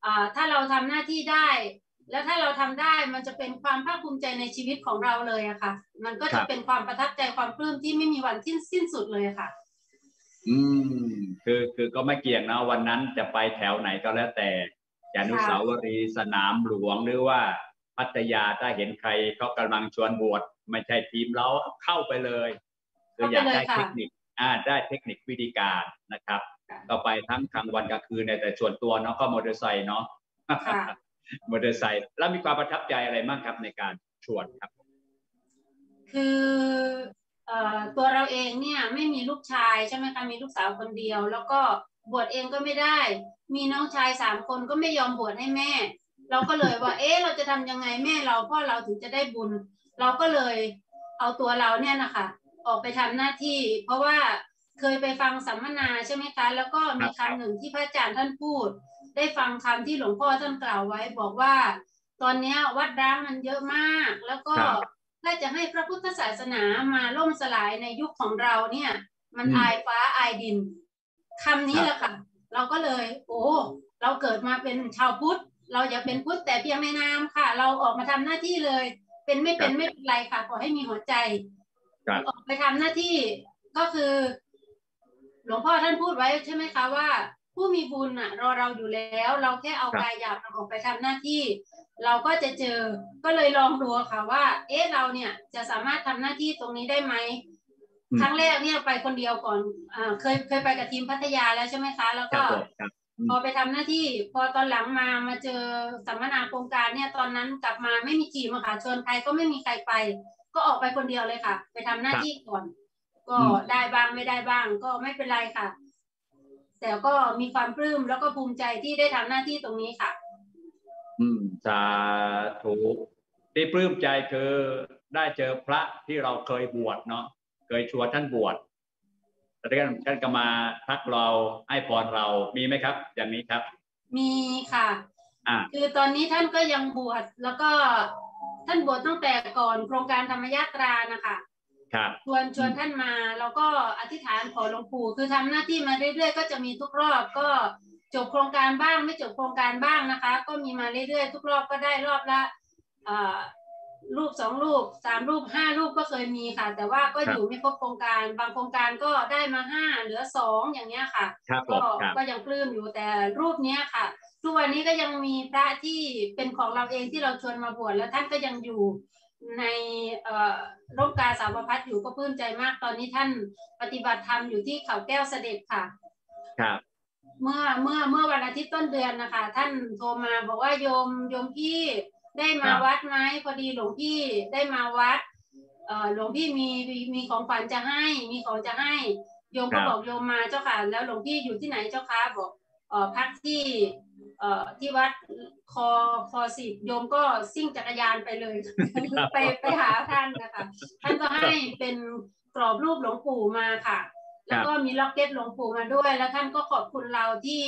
ถ้าเราทำหน้าที่ได้แล้วถ้าเราทำได้มันจะเป็นความภาคภูมิใจในชีวิตของเราเลยอะค่ะมันก็จะเป็นความประทับใจความปลื้มที่ไม่มีวันสิ้นสิ้นสุดเลยค่ะอืมคือคือก็ไม่เกี่ยงนะวันนั้นจะไปแถวไหนก็แล้วแต่อนุสาวรีย์สนามหลวงหรือว่าพัทยาถ้าเห็นใครเขากำลังชวนบวชไม่ใช่ทีมเราเข้าไปเลยคืออยากได้เทคนิคอ่าได้เทคนิควิธีการนะครับก็ไปทั้งกลางวันกลางคืนแต่ส่วนตัวเนาะก็มอเตอร์ไซค์เนาะมอเตอร์ไซค์แล้วมีความประทับใจอะไรบ้างครับในการชวนครับคือตัวเราเองเนี่ยไม่มีลูกชายใช่ไหมคะมีลูกสาวคนเดียวแล้วก็บวชเองก็ไม่ได้มีน้องชายสามคนก็ไม่ยอมบวชให้แม่เราก็เลยว่าเอ๊ะเราจะทำยังไงแม่เราพ่อเราถึงจะได้บุญเราก็เลยเอาตัวเราเนี่ยนะคะออกไปทำหน้าที่เพราะว่าเคยไปฟังสัมมนาใช่ไหมคะแล้วก็มีคำหนึ่งที่พระอาจารย์ท่านพูดได้ฟังคำที่หลวงพ่อท่านกล่าวไว้บอกว่าตอนนี้วัดร้างมันเยอะมากแล้วก็ถ้าจะให้พระพุทธศาสนามาล่มสลายในยุคของเราเนี่ยมันอายฟ้าอายดินคำนี้แหละค่ะเราก็เลยโอ้เราเกิดมาเป็นชาวพุทธเราอยากเป็นพุทธแต่เพียงในนามค่ะเราออกมาทำหน้าที่เลยเป็นไม่เป็นไม่เป็นไรค่ะขอให้มีหัวใจออกไปทำหน้าที่ก็คือหลวงพ่อท่านพูดไว้ใช่ไหมคะว่าผู้มีบุญอ่ะรอเราอยู่แล้วเราแค่เอากายหยาบออกไปทำหน้าที่เราก็จะเจอก็เลยลองดูค่ะว่าเอ๊ะเราเนี่ยจะสามารถทำหน้าที่ตรงนี้ได้ไหมครั้งแรกเนี่ยไปคนเดียวก่อนอ่าเคยเคยไปกับทีมพัทยาแล้วใช่ไหมคะแล้วก็พอไปทำหน้าที่พอตอนหลังมามาเจอสัมมนาโครงการเนี่ยตอนนั้นกลับมาไม่มีทีมค่ะชวนใครก็ไม่มีใครไปก็ออกไปคนเดียวเลยค่ะไปทำหน้าที่ก่อนก็ได้บ้างไม่ได้บ้างก็ไม่เป็นไรค่ะแต่ก็มีความปลื้มแล้วก็ภูมิใจที่ได้ทำหน้าที่ตรงนี้ค่ะอืมสาธุที่ปลื้มใจคือได้เจอพระที่เราเคยบวชเนาะเคยชวนท่านบวชแต่ท่านท่านก็มาทักเราให้พรเรามีไหมครับอย่างนี้ครับมีค่ะอ่าคือตอนนี้ท่านก็ยังบวชแล้วก็ท่านบวชตั้งแต่ก่อนโครงการธรรมยาตรานะคะชวนชวนท่านมาแล้วก็อธิษฐานขอหลวงปู่คือทำหน้าที่มาเรื่อยๆก็จะมีทุกรอบก็จบโครงการบ้างไม่จบโครงการบ้างนะคะก็มีมาเรื่อยๆทุกรอบก็ได้รอบละรูปสองรูปสามรูปห้ารูปก็เคยมีค่ะแต่ว่าก็อยู่ไม่ครบโครงการบางโครงการก็ได้มาห้าเหลือสองอย่างเงี้ยค่ะก็ก็ยังปลื้มอยู่แต่รูปเนี้ยค่ะทุกวันนี้ก็ยังมีพระที่เป็นของเราเองที่เราชวนมาบวชแล้วท่านก็ยังอยู่ในร่มกาสาวพัฒน์อยู่ก็ปลื้มใจมากตอนนี้ท่านปฏิบัติธรรมอยู่ที่เขาแก้วเสด็จค่ะครับเมื่อเมื่อเมื่อวันอาทิตย์ต้นเดือนนะคะท่านโทรมาบอกว่าโยมโยมพี่ได้มาวัดไหมพอดีหลวงพี่ได้มาวัดหลวงพี่มีมีของขวัญจะให้มีของจะให้โยมก็บอกโยมมาเจ้าค่ะแล้วหลวงพี่อยู่ที่ไหนเจ้าค่ะบอกพักที่ที่วัดคอคอสิบโยมก็ซิ่งจักรยานไปเลยไปไปหาท่านนะคะท่านก็ให้เป็นกรอบรูปหลวงปู่มาค่ะแล้วก็มีล็อกเก็ตหลวงปู่มาด้วยแล้วท่านก็ขอบคุณเราที่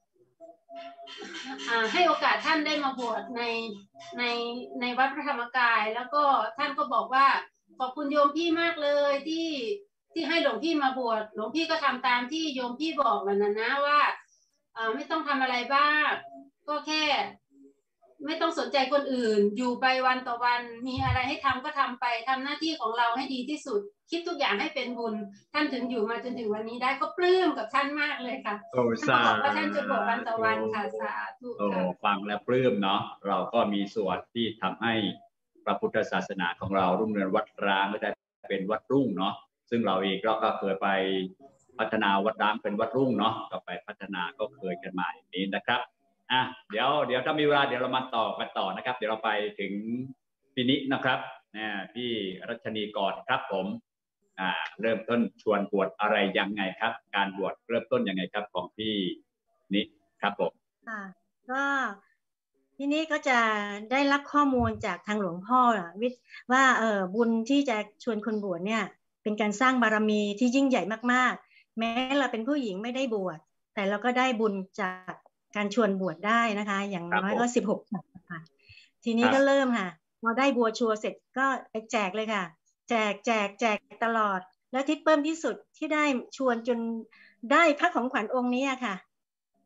ให้โอกาสท่านได้มาบวชในในในวัดพระธรรมกายแล้วก็ท่านก็บอกว่าขอบคุณโยมพี่มากเลยที่ที่ให้หลวงพี่มาบวชหลวงพี่ก็ทำตามที่โยมพี่บอกแล้วนะนะว่าไม่ต้องทำอะไรบ้างก็แค่ไม่ต้องสนใจคนอื่นอยู่ไปวันต่อวันมีอะไรให้ทำก็ทำไปทำหน้าที่ของเราให้ดีที่สุดคิดทุกอย่างให้เป็นบุญท่านถึงอยู่มาจนถึงวันนี้ได้ก็ปลื้มกับท่านมากเลยค่ะท่านบอกว่าท่านจะบวชวันต่อวันค่ะสาธุค่ะฟังแล้วปลื้มเนาะเราก็มีส่วนที่ทำให้พระพุทธศาสนาของเรารุ่งเรืองวัดร้างไม่ได้เป็นวัดรุ่งเนาะซึ่งเราเองเราก็เคยไปพัฒนาวัดร้างเป็นวัดรุ่งเนาะก็ไปพัฒนาก็เคยกันมาอย่างนี้นะครับอ่ะเดี๋ยวเดี๋ยวถ้ามีเวลาเดี๋ยวเรามาต่อกันต่อนะครับเดี๋ยวเราไปถึงพี่นินะครับนะพี่รัชนีก่อนครับผมอ่าเริ่มต้นชวนบวชอะไรยังไงครับการบวชเริ่มต้นยังไงครับของพี่นิครับผมค่ะก็ทีนี้ก็จะได้รับข้อมูลจากทางหลวงพ่อวิว่าเออบุญที่จะชวนคนบวชเนี่ยเป็นการสร้างบารมีที่ยิ่งใหญ่มากๆแม้เราเป็นผู้หญิงไม่ได้บวชแต่เราก็ได้บุญจากการชวนบวชได้นะคะอย่างน้อยก็สิบหกค่ะทีนี้ก็เริ่มค่ะพอได้บัวชัวเสร็จก็ไปแจกเลยค่ะแจกแจกแจกตลอดแล้วที่เพิ่มที่สุดที่ได้ชวนจนได้พระของขวัญองค์นี้ค่ะ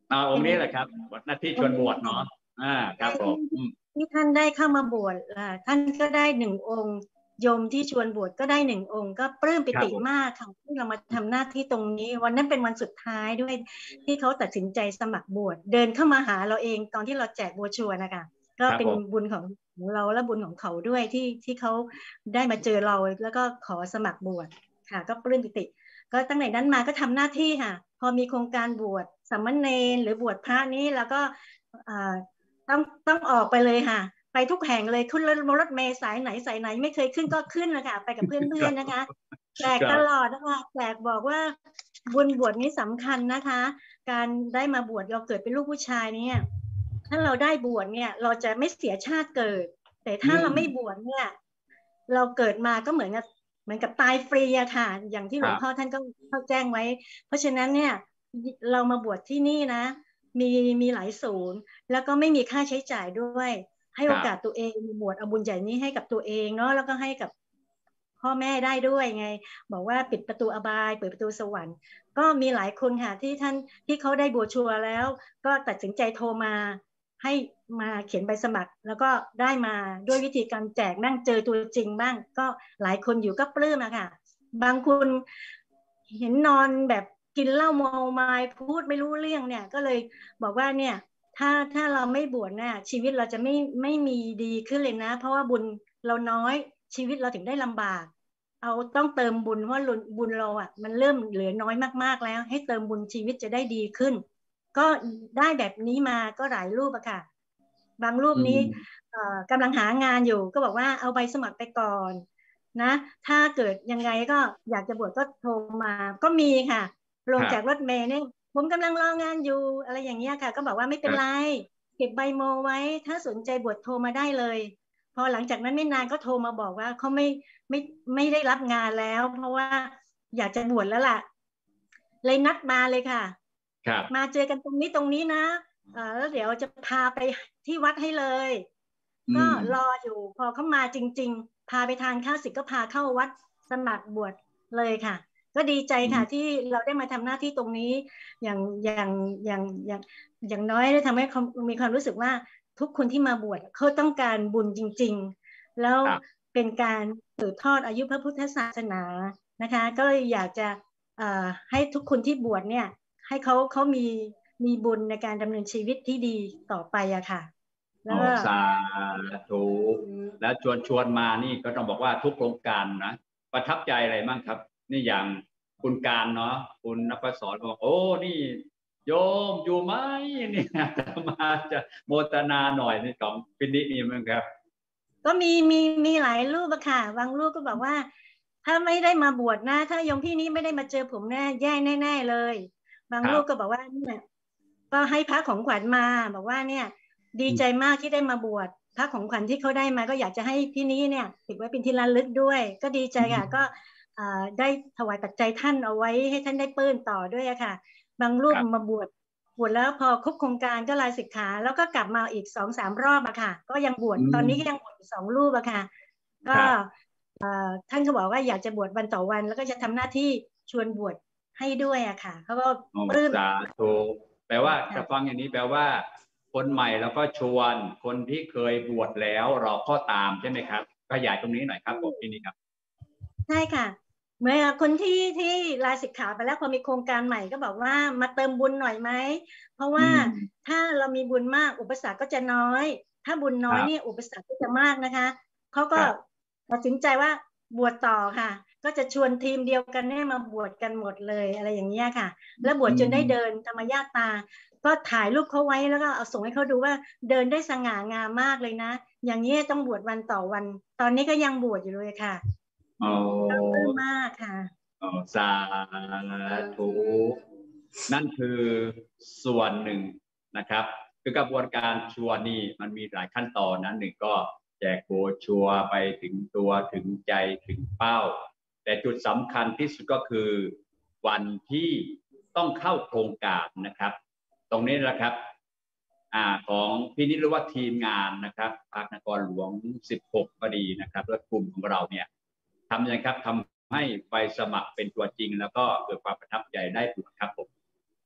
อ่าองค์นี้แหละครับหน้าที่ชวนบวชเนาะอ่าครับผมที่ท่านได้เข้ามาบวชท่านก็ได้หนึ่งองค์โยมที่ชวนบวชก็ได้หนึ่งองค์ก็ปลื้มปิติมากค่ะที่เรามาทำหน้าที่ตรงนี้วันนั้นเป็นวันสุดท้ายด้วยที่เขาตัดสินใจสมัครบวชเดินเข้ามาหาเราเองตอนที่เราแจกบัวชัวนะคะก็เป็นบุญของเราและบุญของเขาด้วยที่ที่เขาได้มาเจอเราแล้วก็ขอสมัครบวชค่ะก็ปลื้มปิติก็ตั้งแต่นั้นมาก็ทำหน้าที่ค่ะพอมีโครงการบวชสามเณรหรือบวชพระนี้แล้วก็ต้องต้องออกไปเลยค่ะไปทุกแห่งเลยขึ้นรถรถเมล์สายไหนสายไหนไม่เคยขึ้นก็ขึ้นนะคะไปกับเพื่อนๆนะคะแจกตลอดนะคะแจกบอกว่าบุญบวชนี้สำคัญนะคะการได้มาบวชเราเกิดเป็นลูกผู้ชายเนี่ยถ้าเราได้บวชเนี่ยเราจะไม่เสียชาติเกิดแต่ถ้าเราไม่บวชเนี่ยเราเกิดมาก็เหมือนกับเหมือนกับตายฟรีอะค่ะอย่างที่หลวงพ่อท่านก็เขาแจ้งไว้เพราะฉะนั้นเนี่ยเรามาบวชที่นี่นะมีมีหลายศูนย์แล้วก็ไม่มีค่าใช้จ่ายด้วยให้โอกาสตัวเองบวชเอาบุญใหญ่นี้ให้กับตัวเองเนาะแล้วก็ให้กับพ่อแม่ได้ด้วยไงบอกว่าปิดประตูอบายเปิดประตูสวรรค์ก็มีหลายคนค่ะที่ท่านที่เขาได้บัวชัวแล้วก็ตัดสินใจโทรมาให้มาเขียนใบสมัครแล้วก็ได้มาด้วยวิธีการแจกนั่งเจอตัวจริงบ้างก็หลายคนอยู่ก็ปลื้มอะค่ะบางคนเห็นนอนแบบกินเหล้าเมาไม้พูดไม่รู้เรื่องเนี่ยก็เลยบอกว่าเนี่ยถ้าถ้าเราไม่บวชเนี่ยชีวิตเราจะไม่ไม่มีดีขึ้นเลยนะเพราะว่าบุญเราน้อยชีวิตเราถึงได้ลำบากเอาต้องเติมบุญเพราะบุญเราอ่ะมันเริ่มเหลือน้อยมากๆแล้วให้เติมบุญชีวิตจะได้ดีขึ้นก็ได้แบบนี้มาก็หลายรูปอะค่ะบางรูปนี้กำลังหางานอยู่ก็บอกว่าเอาใบสมัครไปก่อนนะถ้าเกิดยังไงก็อยากจะบวชก็โทรมาก็มีค่ะลงจากรถเมล์เนี่ยผมกำลังรองานอยู่อะไรอย่างเงี้ยค่ะก็บอกว่าไม่เป็นไรเก็บใบโมไว้ถ้าสนใจบวชโทรมาได้เลยพอหลังจากนั้นไม่นานก็โทรมาบอกว่าเขาไม่ไม่ไม่ได้รับงานแล้วเพราะว่าอยากจะบวชแล้วล่ะเลยนัดมาเลยค่ะมาเจอกันตรงนี้ตรงนี้นะแล้วเดี๋ยวจะพาไปที่วัดให้เลยก็รออยู่พอเขามาจริงๆพาไปทานข้าวเสร็จก็พาเข้าวัดสมัครบวชเลยค่ะก็ดีใจค่ะที่เราได้มาทำหน้าที่ตรงนี้อย่างอย่างอย่างอย่างอย่างน้อยได้ทำให้มีความรู้สึกว่าทุกคนที่มาบวชเขาต้องการบุญจริงๆแล้วเป็นการสืบทอดอายุพระพุทธศาสนานะคะก็เลยอยากจะให้ทุกคนที่บวชเนี่ยให้เขาเขามีมีบุญในการดำเนินชีวิตที่ดีต่อไปอะค่ะแล้วก็สาธุแล้วชวนชวนมานี่ก็ต้องบอกว่าทุกโครงการนะประทับใจอะไรบ้างครับนี่อย่างคุณการเนาะคุณนภสรบอกโอ้นี่โยมอยู่ไหมนี่มาจะโมทนาหน่อยในของพินิจนี่มั้งครับก็มีมีมีหลายรูปอะค่ะบางรูปก็บอกว่าถ้าไม่ได้มาบวชนะถ้าโยมพี่นี้ไม่ได้มาเจอผมแน่แย่แน่ๆเลยบางรูปก็บอกว่าเนี่ยก็ให้พระของขวัญมาบอกว่าเนี่ยดีใจมากที่ได้มาบวชพระของขวัญที่เขาได้มาก็อยากจะให้พี่นี้เนี่ยติดไว้เป็นที่ระลึกด้วยก็ดีใจค่ะก็ได้ถวายปัจจัยท่านเอาไว้ให้ท่านได้เปิ้ลต่อด้วยค่ะบางรูปมาบวชบวชแล้วพอครบโครงการก็ลาสิกขาแล้วก็กลับมาอีกสองสามรอบอะค่ะก็ยังบวชตอนนี้ก็ยังบวชสองรูปอะค่ะก็ท่านก็บอกว่าอยากจะบวชวันต่อวันแล้วก็จะทำหน้าที่ชวนบวชให้ด้วยอะค่ะเขาก็ปลื้มสาธุแปลว่าจะฟังอย่างนี้แปลว่าคนใหม่แล้วก็ชวนคนที่เคยบวชแล้วเราก็ตามใช่ไหมครับขยายตรงนี้หน่อยครับผมที่นี่ครับใช่ค่ะเมื่อคนที่ที่ลาสิกขาไปแล้วพอมีโครงการใหม่ก็บอกว่ามาเติมบุญหน่อยไหมเพราะว่าถ้าเรามีบุญมากอุปสรรคก็จะน้อยถ้าบุญน้อยนี่อุปสรรคก็จะมากนะคะเขาก็ตัดสินใจว่าบวชต่อค่ะก็จะชวนทีมเดียวกันเนี่ยมาบวชกันหมดเลยอะไรอย่างเงี้ยค่ะแล้วบวชจนได้เดินธรรมญาตาก็ถ่ายรูปเขาไว้แล้วก็เอาส่งให้เขาดูว่าเดินได้สง่างามมากเลยนะอย่างนี้ต้องบวชวันต่อวันตอนนี้ก็ยังบวชอยู่เลยค่ะโอ้มากค่ะโอ้สาธุนั่นคือส่วนหนึ่งนะครับคือกระบวนการชัวร์นี่มันมีหลายขั้นตอนนะหนึ่งก็แจกโบชัวร์ไปถึงตัวถึงใจถึงเป้าแต่จุดสำคัญที่สุดก็คือวันที่ต้องเข้าโครงการนะครับตรงนี้แหละครับอ่าของพี่นิดหรือว่าทีมงานนะครับภาคนครหลวงสิบหกก็ดีนะครับและกลุ่มของเราเนี่ยทำยังไงครับทำให้ใบสมัครเป็นตัวจริงแล้วก็เกิดความประทับใจได้ผลครับผม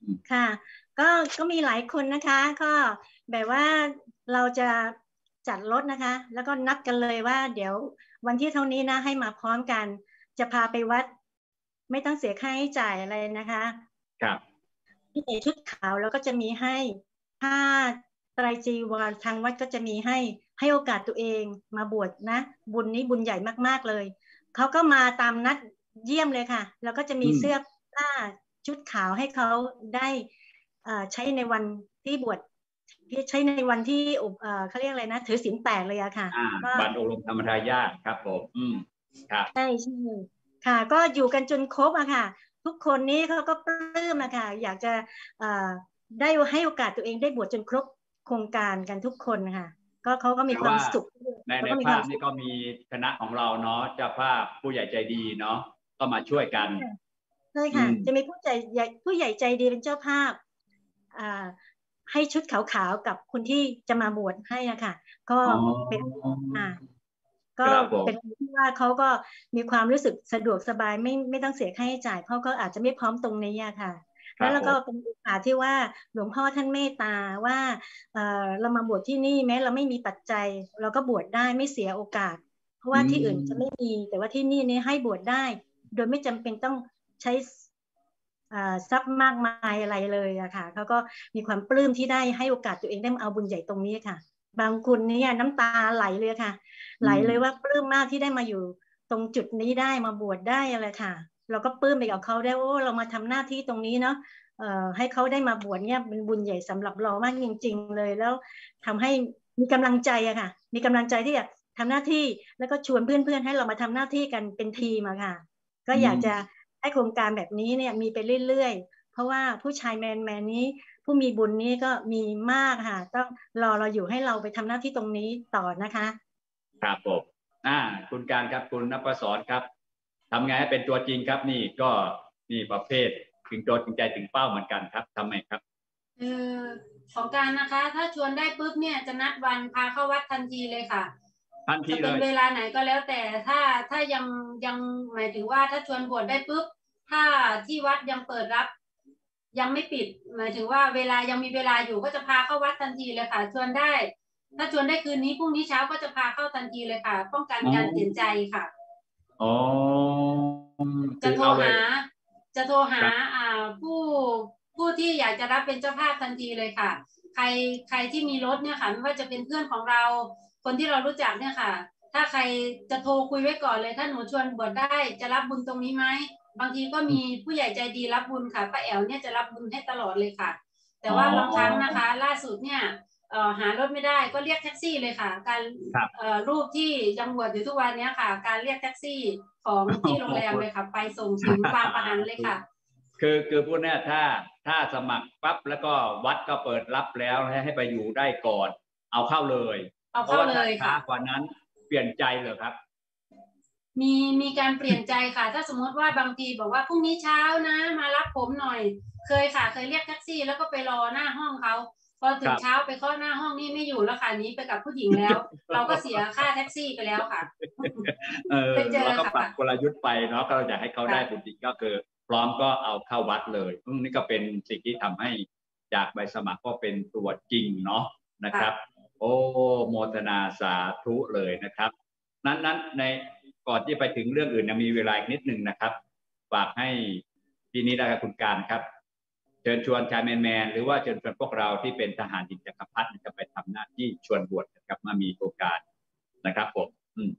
ค่ะก็ก็มีหลายคนนะคะก็แบบว่าเราจะจัดรถนะคะแล้วก็นัดกันเลยว่าเดี๋ยววันที่เท่านี้นะให้มาพร้อมกันจะพาไปวัดไม่ต้องเสียค่าใช้จ่ายอะไรนะคะครับที่ใส่ชุดขาวแล้วก็จะมีให้ผ้าไตรจีวรทางวัดก็จะมีให้ให้โอกาสตัวเองมาบวชนะบุญนี้บุญใหญ่มากๆเลยเขาก็มาตามนัดเยี่ยมเลยค่ะแล้วก็จะมีเสื้อผ้าชุดขาวให้เขาได้ใช้ในวันที่บวชที่ใช้ในวันที่เขาเรียกอะไรนะถือศีลแปดเลยอะค่ะก็บัตรอบรมธรรมทายาทครับผมอืมครับใช่ใช่ค่ะก็อยู่กันจนครบอะค่ะทุกคนนี้เขาก็ปลื้มอะค่ะอยากจะได้ให้โอกาสตัวเองได้บวชจนครบโครงการกันทุกคนค่ะก็เขาก็มีความสุขในในภาพนี้ก็มีคณะของเราเนาะเจ้าภาพผู้ใหญ่ใจดีเนาะก็มาช่วยกันใช่ค่ะจะมีผู้ใหญ่ใหญ่ผู้ใหญ่ใจดีเป็นเจ้าภาพอ่าให้ชุดขาวๆกับคนที่จะมาบวชให้อะค่ะก็เป็นอ่าก็เป็นที่ว่าเขาก็มีความรู้สึกสะดวกสบายไม่ไม่ต้องเสียค่าใช้จ่ายเพราะก็อาจจะไม่พร้อมตรงนี้อะค่ะแล้วเราก็เป็นโอกาสที่ว่าหลวงพ่อท่านเมตตาว่าเออเรามาบวชที่นี่แม้เราไม่มีปัจจัยเราก็บวชได้ไม่เสียโอกาสเพราะว่าที่อื่นจะไม่มีแต่ว่าที่นี่เนี่ยให้บวชได้โดยไม่จำเป็นต้องใช้ทรัพย์มากมายอะไรเลยอะค่ะเขาก็มีความปลื้มที่ได้ให้โอกาสตัวเองได้มาเอาบุญใหญ่ตรงนี้ค่ะบางคนเนี่ยน้ำตาไหลเลยค่ะไหลเลยว่าปลื้มมากที่ได้มาอยู่ตรงจุดนี้ได้มาบวชได้อะไรค่ะเราก็ปลื้มไปกับเขาได้โอ้เรามาทำหน้าที่ตรงนี้เนาะเอ่อให้เขาได้มาบวชเนี่ยเป็นบุญใหญ่สำหรับเรามากจริงๆเลยแล้วทำให้มีกำลังใจอะค่ะมีกำลังใจที่จะทำหน้าที่แล้วก็ชวนเพื่อนๆให้เรามาทำหน้าที่กันเป็นทีมอะค่ะก็อยากจะให้โครงการแบบนี้เนี่ยมีไปเรื่อยๆเพราะว่าผู้ชายแมนแมนนี้ผู้มีบุญนี้ก็มีมากค่ะต้องรอเราอยู่ให้เราไปทำหน้าที่ตรงนี้ต่อนะคะครับผมอ่าคุณการครับคุณณภสรครับทำไงให้เป็นตัวจริงครับนี่ก็นี่ประเภทถึงตัวถึงใจถึงเป้าเหมือนกันครับทำไมครับเออของการนะคะถ้าชวนได้ปุ๊บเนี่ยจะนัดวันพาเข้าวัดทันทีเลยค่ะทันทีเลยจะเป็นเวลาไหนก็แล้วแต่ถ้าถ้ายังยังหมายถึงว่าถ้าชวนบวชได้ปุ๊บถ้าที่วัดยังเปิดรับยังไม่ปิดหมายถึงว่าเวลายังมีเวลาอยู่ก็จะพาเข้าวัดทันทีเลยค่ะชวนได้ถ้าชวนได้คืนนี้พรุ่งนี้เช้าก็จะพาเข้าทันทีเลยค่ะป้องกันการเปลี่ยนใจค่ะอ๋อจะโทรหาจะโทรหาอ่าผู้ผู้ที่อยากจะรับเป็นเจ้าภาพทันทีเลยค่ะใครใครที่มีรถเนี่ยค่ะไม่ว่าจะเป็นเพื่อนของเราคนที่เรารู้จักเนี่ยค่ะถ้าใครจะโทรคุยไว้ก่อนเลยถ้าหนูชวนบวชได้จะรับบุญตรงนี้ไหมบางทีก็มีผู้ใหญ่ใจดีรับบุญค่ะป้าแอ๋วเนี่ยจะรับบุญให้ตลอดเลยค่ะแต่ว่าบางครั้งนะคะล่าสุดเนี่ยหารถไม่ได้ก็เรียกแท็กซี่เลยค่ะการรูปที่ยังบวชอยู่ทุกวันนี้ค่ะการเรียกแท็กซี่ของที่โรงแรมเลยค่ะไปส่งถึงบางปะหันเลยค่ะคือคือพูดเนี่ยถ้าถ้าสมัครปั๊บแล้วก็วัดก็เปิดรับแล้วให้ไปอยู่ได้ก่อนเอาเข้าเลยเอาเข้าเลยค่ะกว่านั้นเปลี่ยนใจเหรอครับมีมีการเปลี่ยนใจค่ะถ้าสมมติว่าบางทีบอกว่าพรุ่งนี้เช้านะมารับผมหน่อยเคยค่ะเคยเรียกแท็กซี่แล้วก็ไปรอหน้าห้องเขาพอถึงเช้าไปเคาะหน้าห้องนี่ไม่อยู่แล้วค่ะนี้ไปกับผู้หญิงแล้วเราก็เสียค่าแท็กซี่ไปแล้วค่ะเออเราก็ปรับกลยุทธ์ไปเนาะก็อยากให้เขาได้บุญจริงก็คือพร้อมก็เอาเข้าวัดเลยนี่ก็เป็นสิ่งที่ทำให้จากใบสมัครก็เป็นตัวจริงเนาะนะครับโอ้โมทนาสาธุเลยนะครับนั้นนั้นในก่อนที่ไปถึงเรื่องอื่นมีเวลาอีกนิดนึงนะครับฝากให้ทีนี้ได้กับคุณการครับเชิญชวนชายแมนแมนหรือว่าเชิญชวนพวกเราที่เป็นทหารหญิงจักรพรรดิจะไปทำหน้าที่ชวนบวชนะครับมามีโอกาสนะครับผม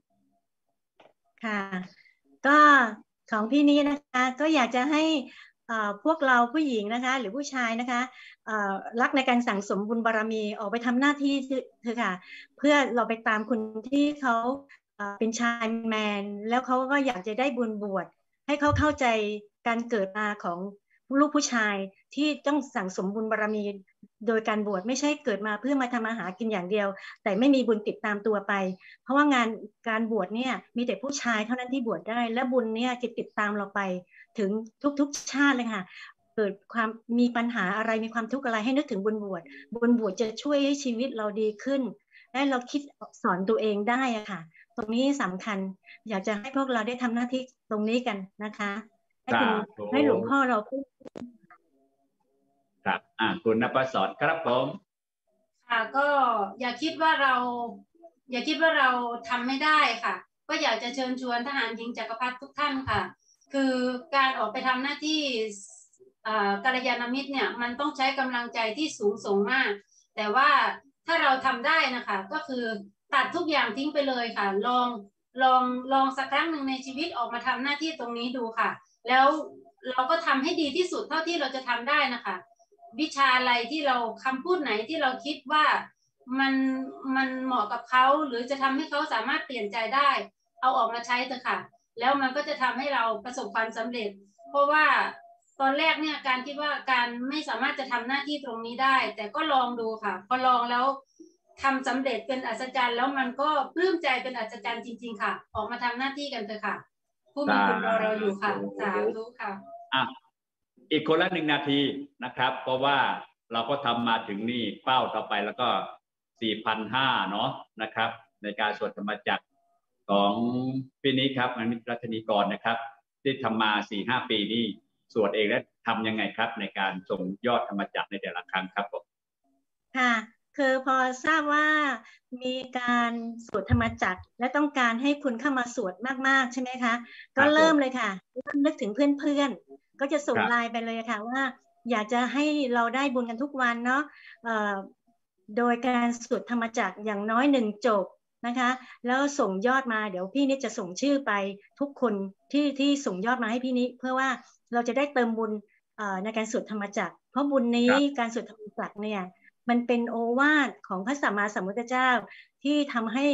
ค่ะก็ของพี่นี้นะคะก็อยากจะให้พวกเราผู้หญิงนะคะหรือผู้ชายนะคะรักในการสั่งสมบุญบารมีออกไปทำหน้าที่เถอะค่ะเพื่อเราไปตามคนที่เขาเป็นชายแมนแล้วเขาก็อยากจะได้บุญบวชให้เขาเข้าใจการเกิดมาของลูกผู้ชายที่ต้องสั่งสมบุญบารมีโดยการบวชไม่ใช่เกิดมาเพื่อมาทำอาหารกินอย่างเดียวแต่ไม่มีบุญติดตามตัวไปเพราะว่างานการบวชเนี่ยมีแต่ผู้ชายเท่านั้นที่บวชได้และบุญเนี่ยจะติดตามเราไปถึงทุกๆชาติเลยค่ะเกิดความมีปัญหาอะไรมีความทุกข์อะไรให้นึกถึงบุญบวชบุญบวชจะช่วยให้ชีวิตเราดีขึ้นและเราคิดสอนตัวเองได้อะค่ะตรงนี้สำคัญอยากจะให้พวกเราได้ทำหน้าที่ตรงนี้กันนะคะให้คุณให้หลวงพ่อเราพูดครับอ่าคุณณภสรครับผมค่ะก็อย่าคิดว่าเราอย่าคิดว่าเราทำไม่ได้ค่ะก็อยากจะเชิญชวนทหารหญิงจักรพรรดิทุกท่านค่ะคือการออกไปทำหน้าที่กัลยาณมิตรเนี่ยมันต้องใช้กำลังใจที่สูงส่งมากแต่ว่าถ้าเราทำได้นะคะก็คือตัดทุกอย่างทิ้งไปเลยค่ะลองลองลองสักครั้งหนึ่งในชีวิตออกมาทำหน้าที่ตรงนี้ดูค่ะแล้วเราก็ทำให้ดีที่สุดเท่าที่เราจะทำได้นะคะวิชาอะไรที่เราคำพูดไหนที่เราคิดว่ามันมันเหมาะกับเขาหรือจะทำให้เขาสามารถเปลี่ยนใจได้เอาออกมาใช้เถอะค่ะแล้วมันก็จะทำให้เราประสบความสำเร็จเพราะว่าตอนแรกเนี่ยการคิดว่าการไม่สามารถจะทำหน้าที่ตรงนี้ได้แต่ก็ลองดูค่ะพอลองแล้วทำสำเร็จเป็นอัศจรรย์แล้วมันก็ปลื้มใจเป็นอัศจรรย์จริงๆค่ะออกมาทำหน้าที่กันเถอะค่ะผู้มีคุณรอเราอยู่ค่ะสาธุค่ะอ่ะอีกคนละหนึ่งนาทีนะครับเพราะว่าเราก็ทำมาถึงนี่เป้าต่อไปแล้วก็ สี่พันห้าร้อย เนาะนะครับในการสวดธรรมจักรของปีนี้ครับมันมีรัชนีกรนะครับที่ทำมา สี่ห้า ปีนี่สวดเองและทำยังไงครับในการส่งยอดธรรมจักรในแต่ละครั้งครับผมค่ะคือพอทราบว่ามีการสวดธรรมจักรและต้องการให้คุณเข้ามาสวดมากๆใช่ไหมคะก็เริ่มเลยค่ะเริ่มนึกถึงเพื่อนๆก็จะส่งไลน์ไปเลยค่ะว่าอยากจะให้เราได้บุญกันทุกวันเนาะโดยการสวดธรรมจักรอย่างน้อยหนึ่งจบนะคะแล้วส่งยอดมาเดี๋ยวพี่นิดจะส่งชื่อไปทุกคนที่ที่ส่งยอดมาให้พี่นิดเพื่อว่าเราจะได้เติมบุญในการสวดธรรมจักรเพราะบุญนี้การสวดธรรมจักรเนี่ยมันเป็นโอวาทของพระสัมมาสัมพุทธเจ้าที่ทำให้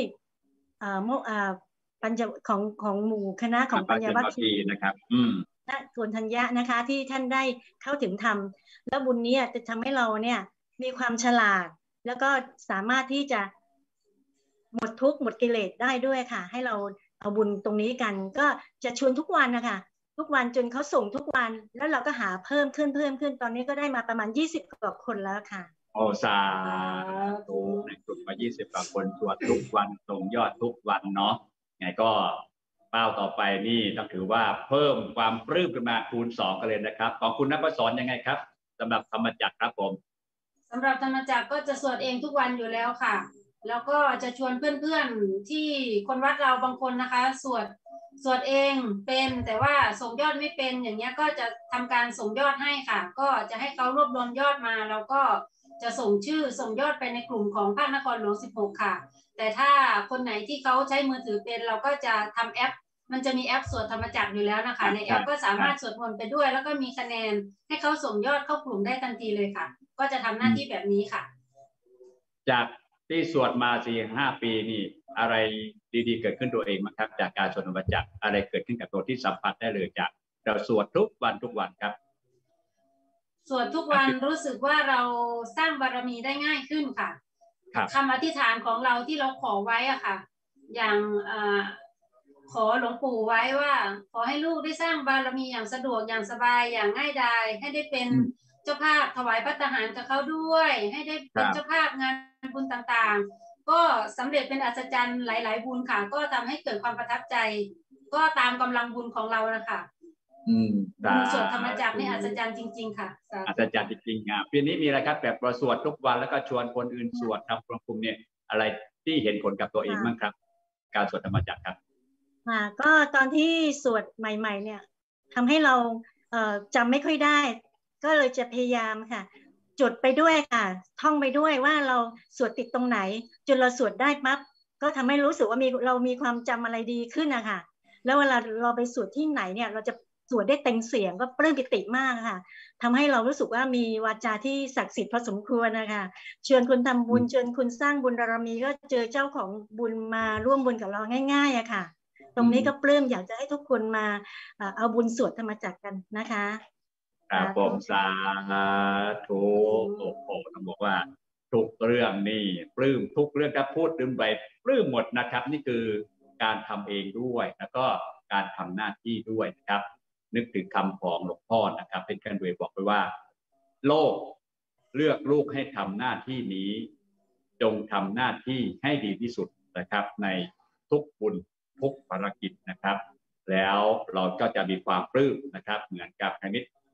ปัญญาของของหมู่คณะของปัญญาวัคคีย์นะครับอืมและส่วนธัญญะนะคะที่ท่านได้เข้าถึงธรรมแล้วบุญนี้จะทำให้เราเนี่ยมีความฉลาดแล้วก็สามารถที่จะหมดทุกข์หมดกิเลสได้ด้วยค่ะให้เราเอาบุญตรงนี้กันก็จะชวนทุกวันนะคะทุกวันจนเขาส่งทุกวันแล้วเราก็หาเพิ่มขึ้นเพิ่มขึ้นตอนนี้ก็ได้มาประมาณยี่สิบกว่าคนแล้วค่ะโอซาโอ้ในกลุ่มมายี่สิบกว่าคนสวดทุกวันส่งยอดทุกวันเนาะไงก็เป้าต่อไปนี่ต้องถือว่าเพิ่มความปลื้มขึ้นมาคูณสองกันเลยนะครับของคุณณภสรยังไงครับสำหรับธรรมจักรครับผมสำหรับธรรมจักรก็จะสวดเองทุกวันอยู่แล้วค่ะแล้วก็จะชวนเพื่อนๆที่คนวัดเราบางคนนะคะสวดสวดเองเป็นแต่ว่าส่งยอดไม่เป็นอย่างเงี้ยก็จะทำการส่งยอดให้ค่ะก็จะให้เขารวบรวมยอดมาแล้วก็จะส่งชื่อส่งยอดไปในกลุ่มของภาคนครหลวงสิบหกค่ะแต่ถ้าคนไหนที่เขาใช้มือถือเป็นเราก็จะทำแอปมันจะมีแอปสวดธรรมจักรอยู่แล้วนะคะในแอปก็สามารถสวดมนต์ไปด้วยแล้วก็มีคะแนนให้เขาส่งยอดเข้ากลุ่มได้ทันทีเลยค่ะก็จะทำหน้าที่แบบนี้ค่ะจากที่สวดมาสี่ห้าปีนี่อะไรดีๆเกิดขึ้นตัวเองมั้งครับจากการสวดธรรมจักรอะไรเกิดขึ้นกับตัวที่สัมผัสได้เลยจากเราสวดทุกวันทุกวันครับสวดทุกวันรู้สึกว่าเราสร้างบารมีได้ง่ายขึ้นค่ะคำอธิษฐานของเราที่เราขอไว้อะค่ะอย่างขอหลวงปู่ไว้ว่าขอให้ลูกได้สร้างบารมีอย่างสะดวกอย่างสบายอย่างง่ายดายให้ได้เป็นเจ้าภาพถวายภัตตาหารกับเขาด้วยให้ได้เป็นเจ้าภาพงานบุญต่างๆก็สำเร็จเป็นอัศจรรย์หลายๆบุญค่ะก็ทำให้เกิดความประทับใจก็ตามกำลังบุญของเรานะคะอืมสวดธรรมจักรนี่อัศจรรย์จริงๆค่ะอัศจรรย์จริงๆอ่ะปีนี้มีอะไรครับแบบประสวดทุกวันแล้วก็ชวนคนอื่นสวดทำประคุมเนี่ยอะไรที่เห็นผลกับตัวเองบ้างครับการสวดธรรมจักรครับค่ะก็ตอนที่สวดใหม่ๆเนี่ยทำให้เราเอ่อจำไม่ค่อยได้ก็เลยจะพยายามค่ะจดไปด้วยค่ะท่องไปด้วยว่าเราสวดติดตรงไหนจนเราสวดได้ปั๊บก็ทำให้รู้สึกว่ามีเรามีความจำอะไรดีขึ้นนะคะแล้วเวลาเราไปสวดที่ไหนเนี่ยเราจะสวดได้เต็มเสียงก็ปลื้มปิติมากค่ะทำให้เรารู้สึกว่ามีวาจาที่ศักดิ์สิทธิ์พอสมควรนะคะเชิญคุณทำบุญเชิญคุณสร้างบุญบารมีก็เจอเจ้าของบุญมาร่วมบุญกับเราง่ายๆอะค่ะตรงนี้ก็ปลื้มอยากจะให้ทุกคนมาเอาบุญสวดธรรมจักรกันนะคะครับผมสาธุโอ้โหต้องบอกว่าทุกเรื่องนี่ปลื้มทุกเรื่องครับพูดดื่มไปปลื้มหมดนะครับนี่คือการทำเองด้วยแล้วก็การทำหน้าที่ด้วยนะครับนึกถึงคำของหลวงพ่อนะครับเป็นการด้วยบอกไปว่าโลกเลือกลูกให้ทำหน้าที่นี้จงทำหน้าที่ให้ดีที่สุดนะครับในทุกบุญทุกภารกิจนะครับแล้วเราก็จะมีความปลื้มนะครับเหมือนกับคณิต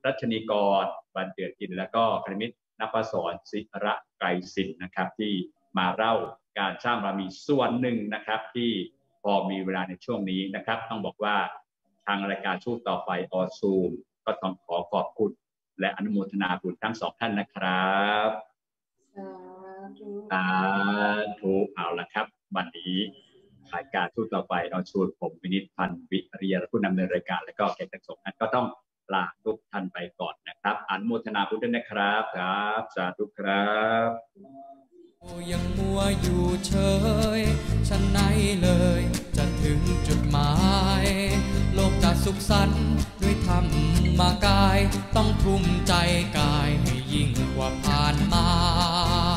รัชนีกรบันเจิดกินแล้วก็คณมิตรนภศรศิระไกรสินนะครับที่มาเล่าการสร้างบารมีส่วนหนึ่งนะครับที่พอมีเวลาในช่วงนี้นะครับต้องบอกว่าทางรายการสู้ต่อไปออซูมก็ต้องขอขอบคุณและอนุโมทนาคุณทั้งสองท่านนะครับสาธุเอาละครับวันนี้รายการสู้ต่อไปออซูมผมวินิจพันธ์วิริยะผู้ดำเนินรายการและก็แขกทั้งสองท่านก็ต้องลาทุกท่านไปก่อนนะครับอนุโมทนาคุณด้วยนะครับครับสาธุครับยังมัวอยู่เฉยฉันไหนเลยจะถึงจุดหมายโลกจะสุขสันต์ด้วยธรรมกายต้องทุ่มใจกายให้ยิ่งกว่าผ่านมา